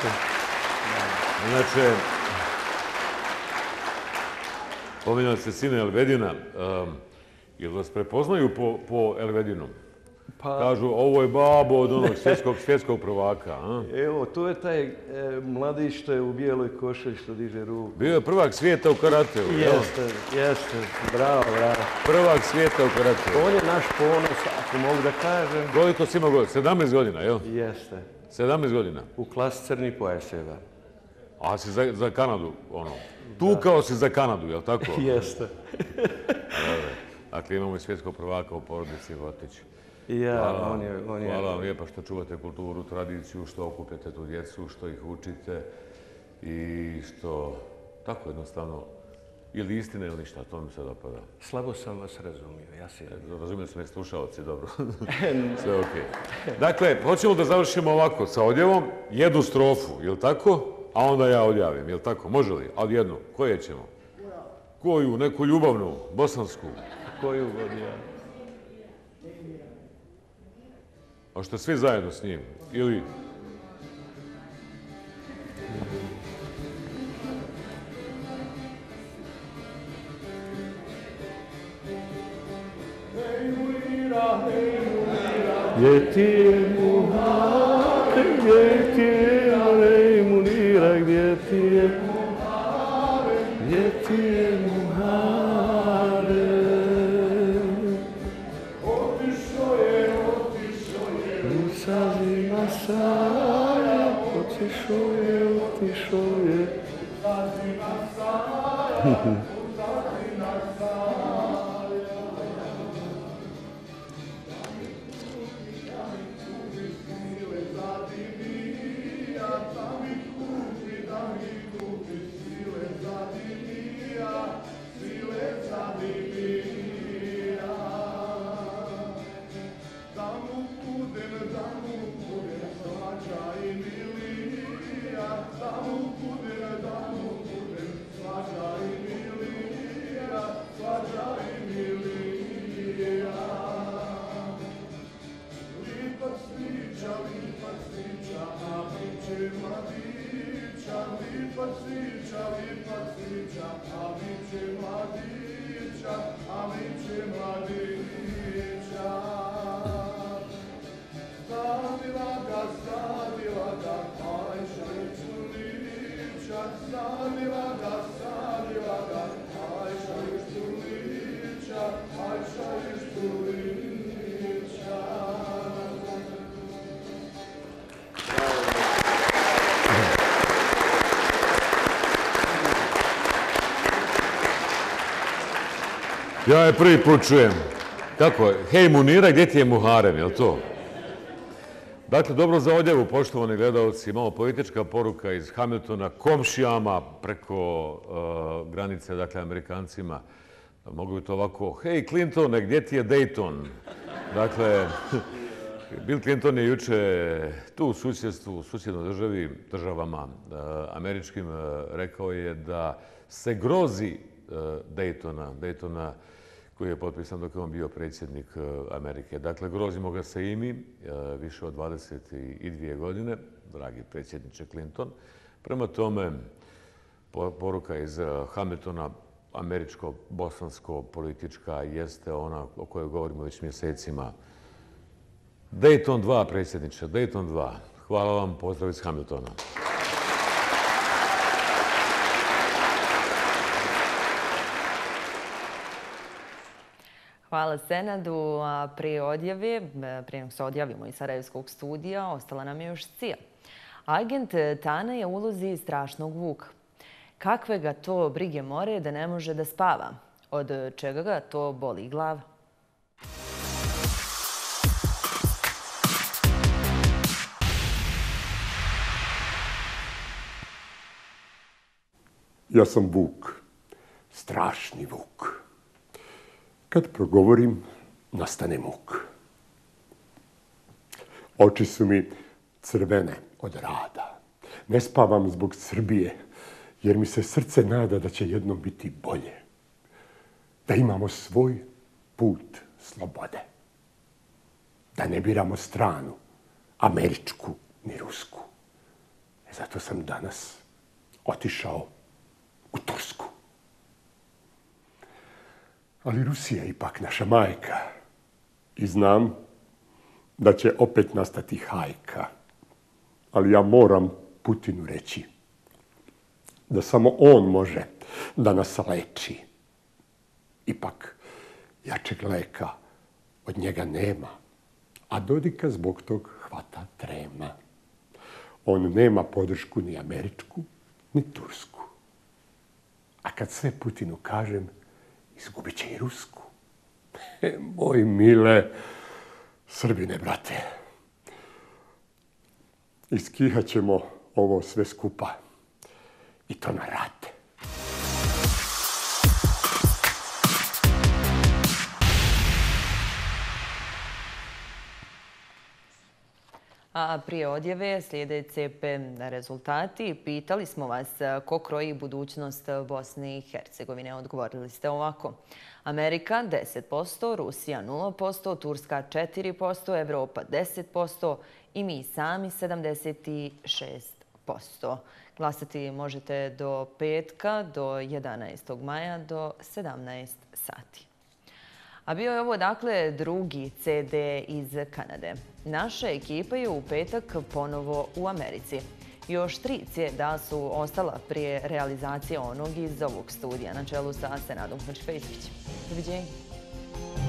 Inače, pominjali ste sine Elvedina. Um, jel vas prepoznaju po, po Elvedinu? Pa, kažu, ovo je babo od onog svjetskog, svjetskog prvaka. A? Evo, to je taj e, mladić što je u bijeloj košulji što diže ruku. Bio je prvak svijeta u karateu. Jeste, jeste. Bravo, bravo. Prvak svijeta u karateu. On je naš ponos, ako mogu da kažem. Koliko si imao godina? sedamnaest godina, jel? Jeste. sedamnaest godina? U klasi crni pojaseva. A si za, za Kanadu, ono? Tukao si za Kanadu, jel tako? Jeste. Dakle, imamo i svjetskog prvaka u porodici Votić. Ja, hvala, on je, on je... Hvala vam lijepa što čuvate kulturu, tradiciju, što okupete tu djecu, što ih učite i što tako jednostavno ili istina ili ništa, to mi se dopada. Slabo sam vas razumio, ja se... Razumio sam i slušalci, dobro. Sve okej. Okay. Dakle, hoćemo da završimo ovako sa odjevom, jednu strofu, je li tako? A onda ja odjavim, je li tako? Može li? Ali jednu. Koje ćemo? Koju? Neku ljubavnu, bosansku? Koju god ja. A što svi zajedno s njim? Ili... Gdje ti je Muhare, gdje ti je Alej Munira, gdje ti je Muhare, gdje ti je Muhare. Otišao je, otišao je, u sazima saja, otišao je, otišao je, u sazima saja, u sazima saja. Yeah. Ja je prvi put čujem. Kako? Hej Munira, gdje ti je Muharem, je li to? Dakle, dobro za odjavu, poštovani gledalci. Imamo politička poruka iz Hamiltona komšijama preko uh, granice, dakle, Amerikancima. Mogu bi to ovako, hej Clintone, gdje ti je Dayton? Dakle, Bill Clinton je juče tu u susjedstvu, u susjednoj državi, državama uh, američkim, uh, rekao je da se grozi uh, Daytona, Daytona koji je potpisan dok je on bio predsjednik uh, Amerike. Dakle, grozimo ga se i mi, uh, više od dvadeset dvije godine, dragi predsjedniče Clinton. Prema tome, poruka iz uh, Hamiltona, američko-bosansko-politička, jeste ona o kojoj govorimo već mjesecima. Dayton dva, predsjedniče, Dayton dva. Hvala vam, pozdrav iz Hamiltona. Hvala Senadu. Prije odjave, prije nego se odjavimo iz Sarajevskog studija, ostala nam je još Cija. Agent Tana je u ulozi strašnog vuka. Kakve ga to brige more da ne može da spava? Od čega ga to boli glava? Ja sam vuk, strašni vuk. Kad progovorim, nastane muk. Oči su mi crvene od rada. Ne spavam zbog Srbije, jer mi se srce nada da će jednom biti bolje. Da imamo svoj put slobode. Da ne biramo stranu, američku ni rusku. E zato sam danas otišao u Tursku. Ali Rusija je ipak naša majka. I znam da će opet nastati hajka. Ali ja moram Putinu reći da samo on može da nas leči. Ipak, jačeg leka od njega nema, a Dodika zbog tog hvata trema. On nema podršku ni američku, ni tursku. A kad sve Putinu kažem, izgubit će i rusku. E, moj mile Srbine, brate, iskihat ćemo ovo sve skupa. I to na rate. A prije odjave slijede C P rezultati. Pitali smo vas ko kroji budućnost Bosne i Hercegovine. Odgovorili ste ovako. Amerika deset posto, Rusija nula posto, Turska četiri posto, Evropa deset posto i mi sami sedamdeset šest posto. Glasati možete do petka, do jedanaestog maja, do sedamnaest sati. A bio je ovo, dakle, drugi C D iz Kanade. Naša ekipa je u petak ponovo u Americi. Još tri C D-a su ostala prije realizacije onog iz ovog studija na čelu sa Senadom Hadžifejzovićem. Doviđenja.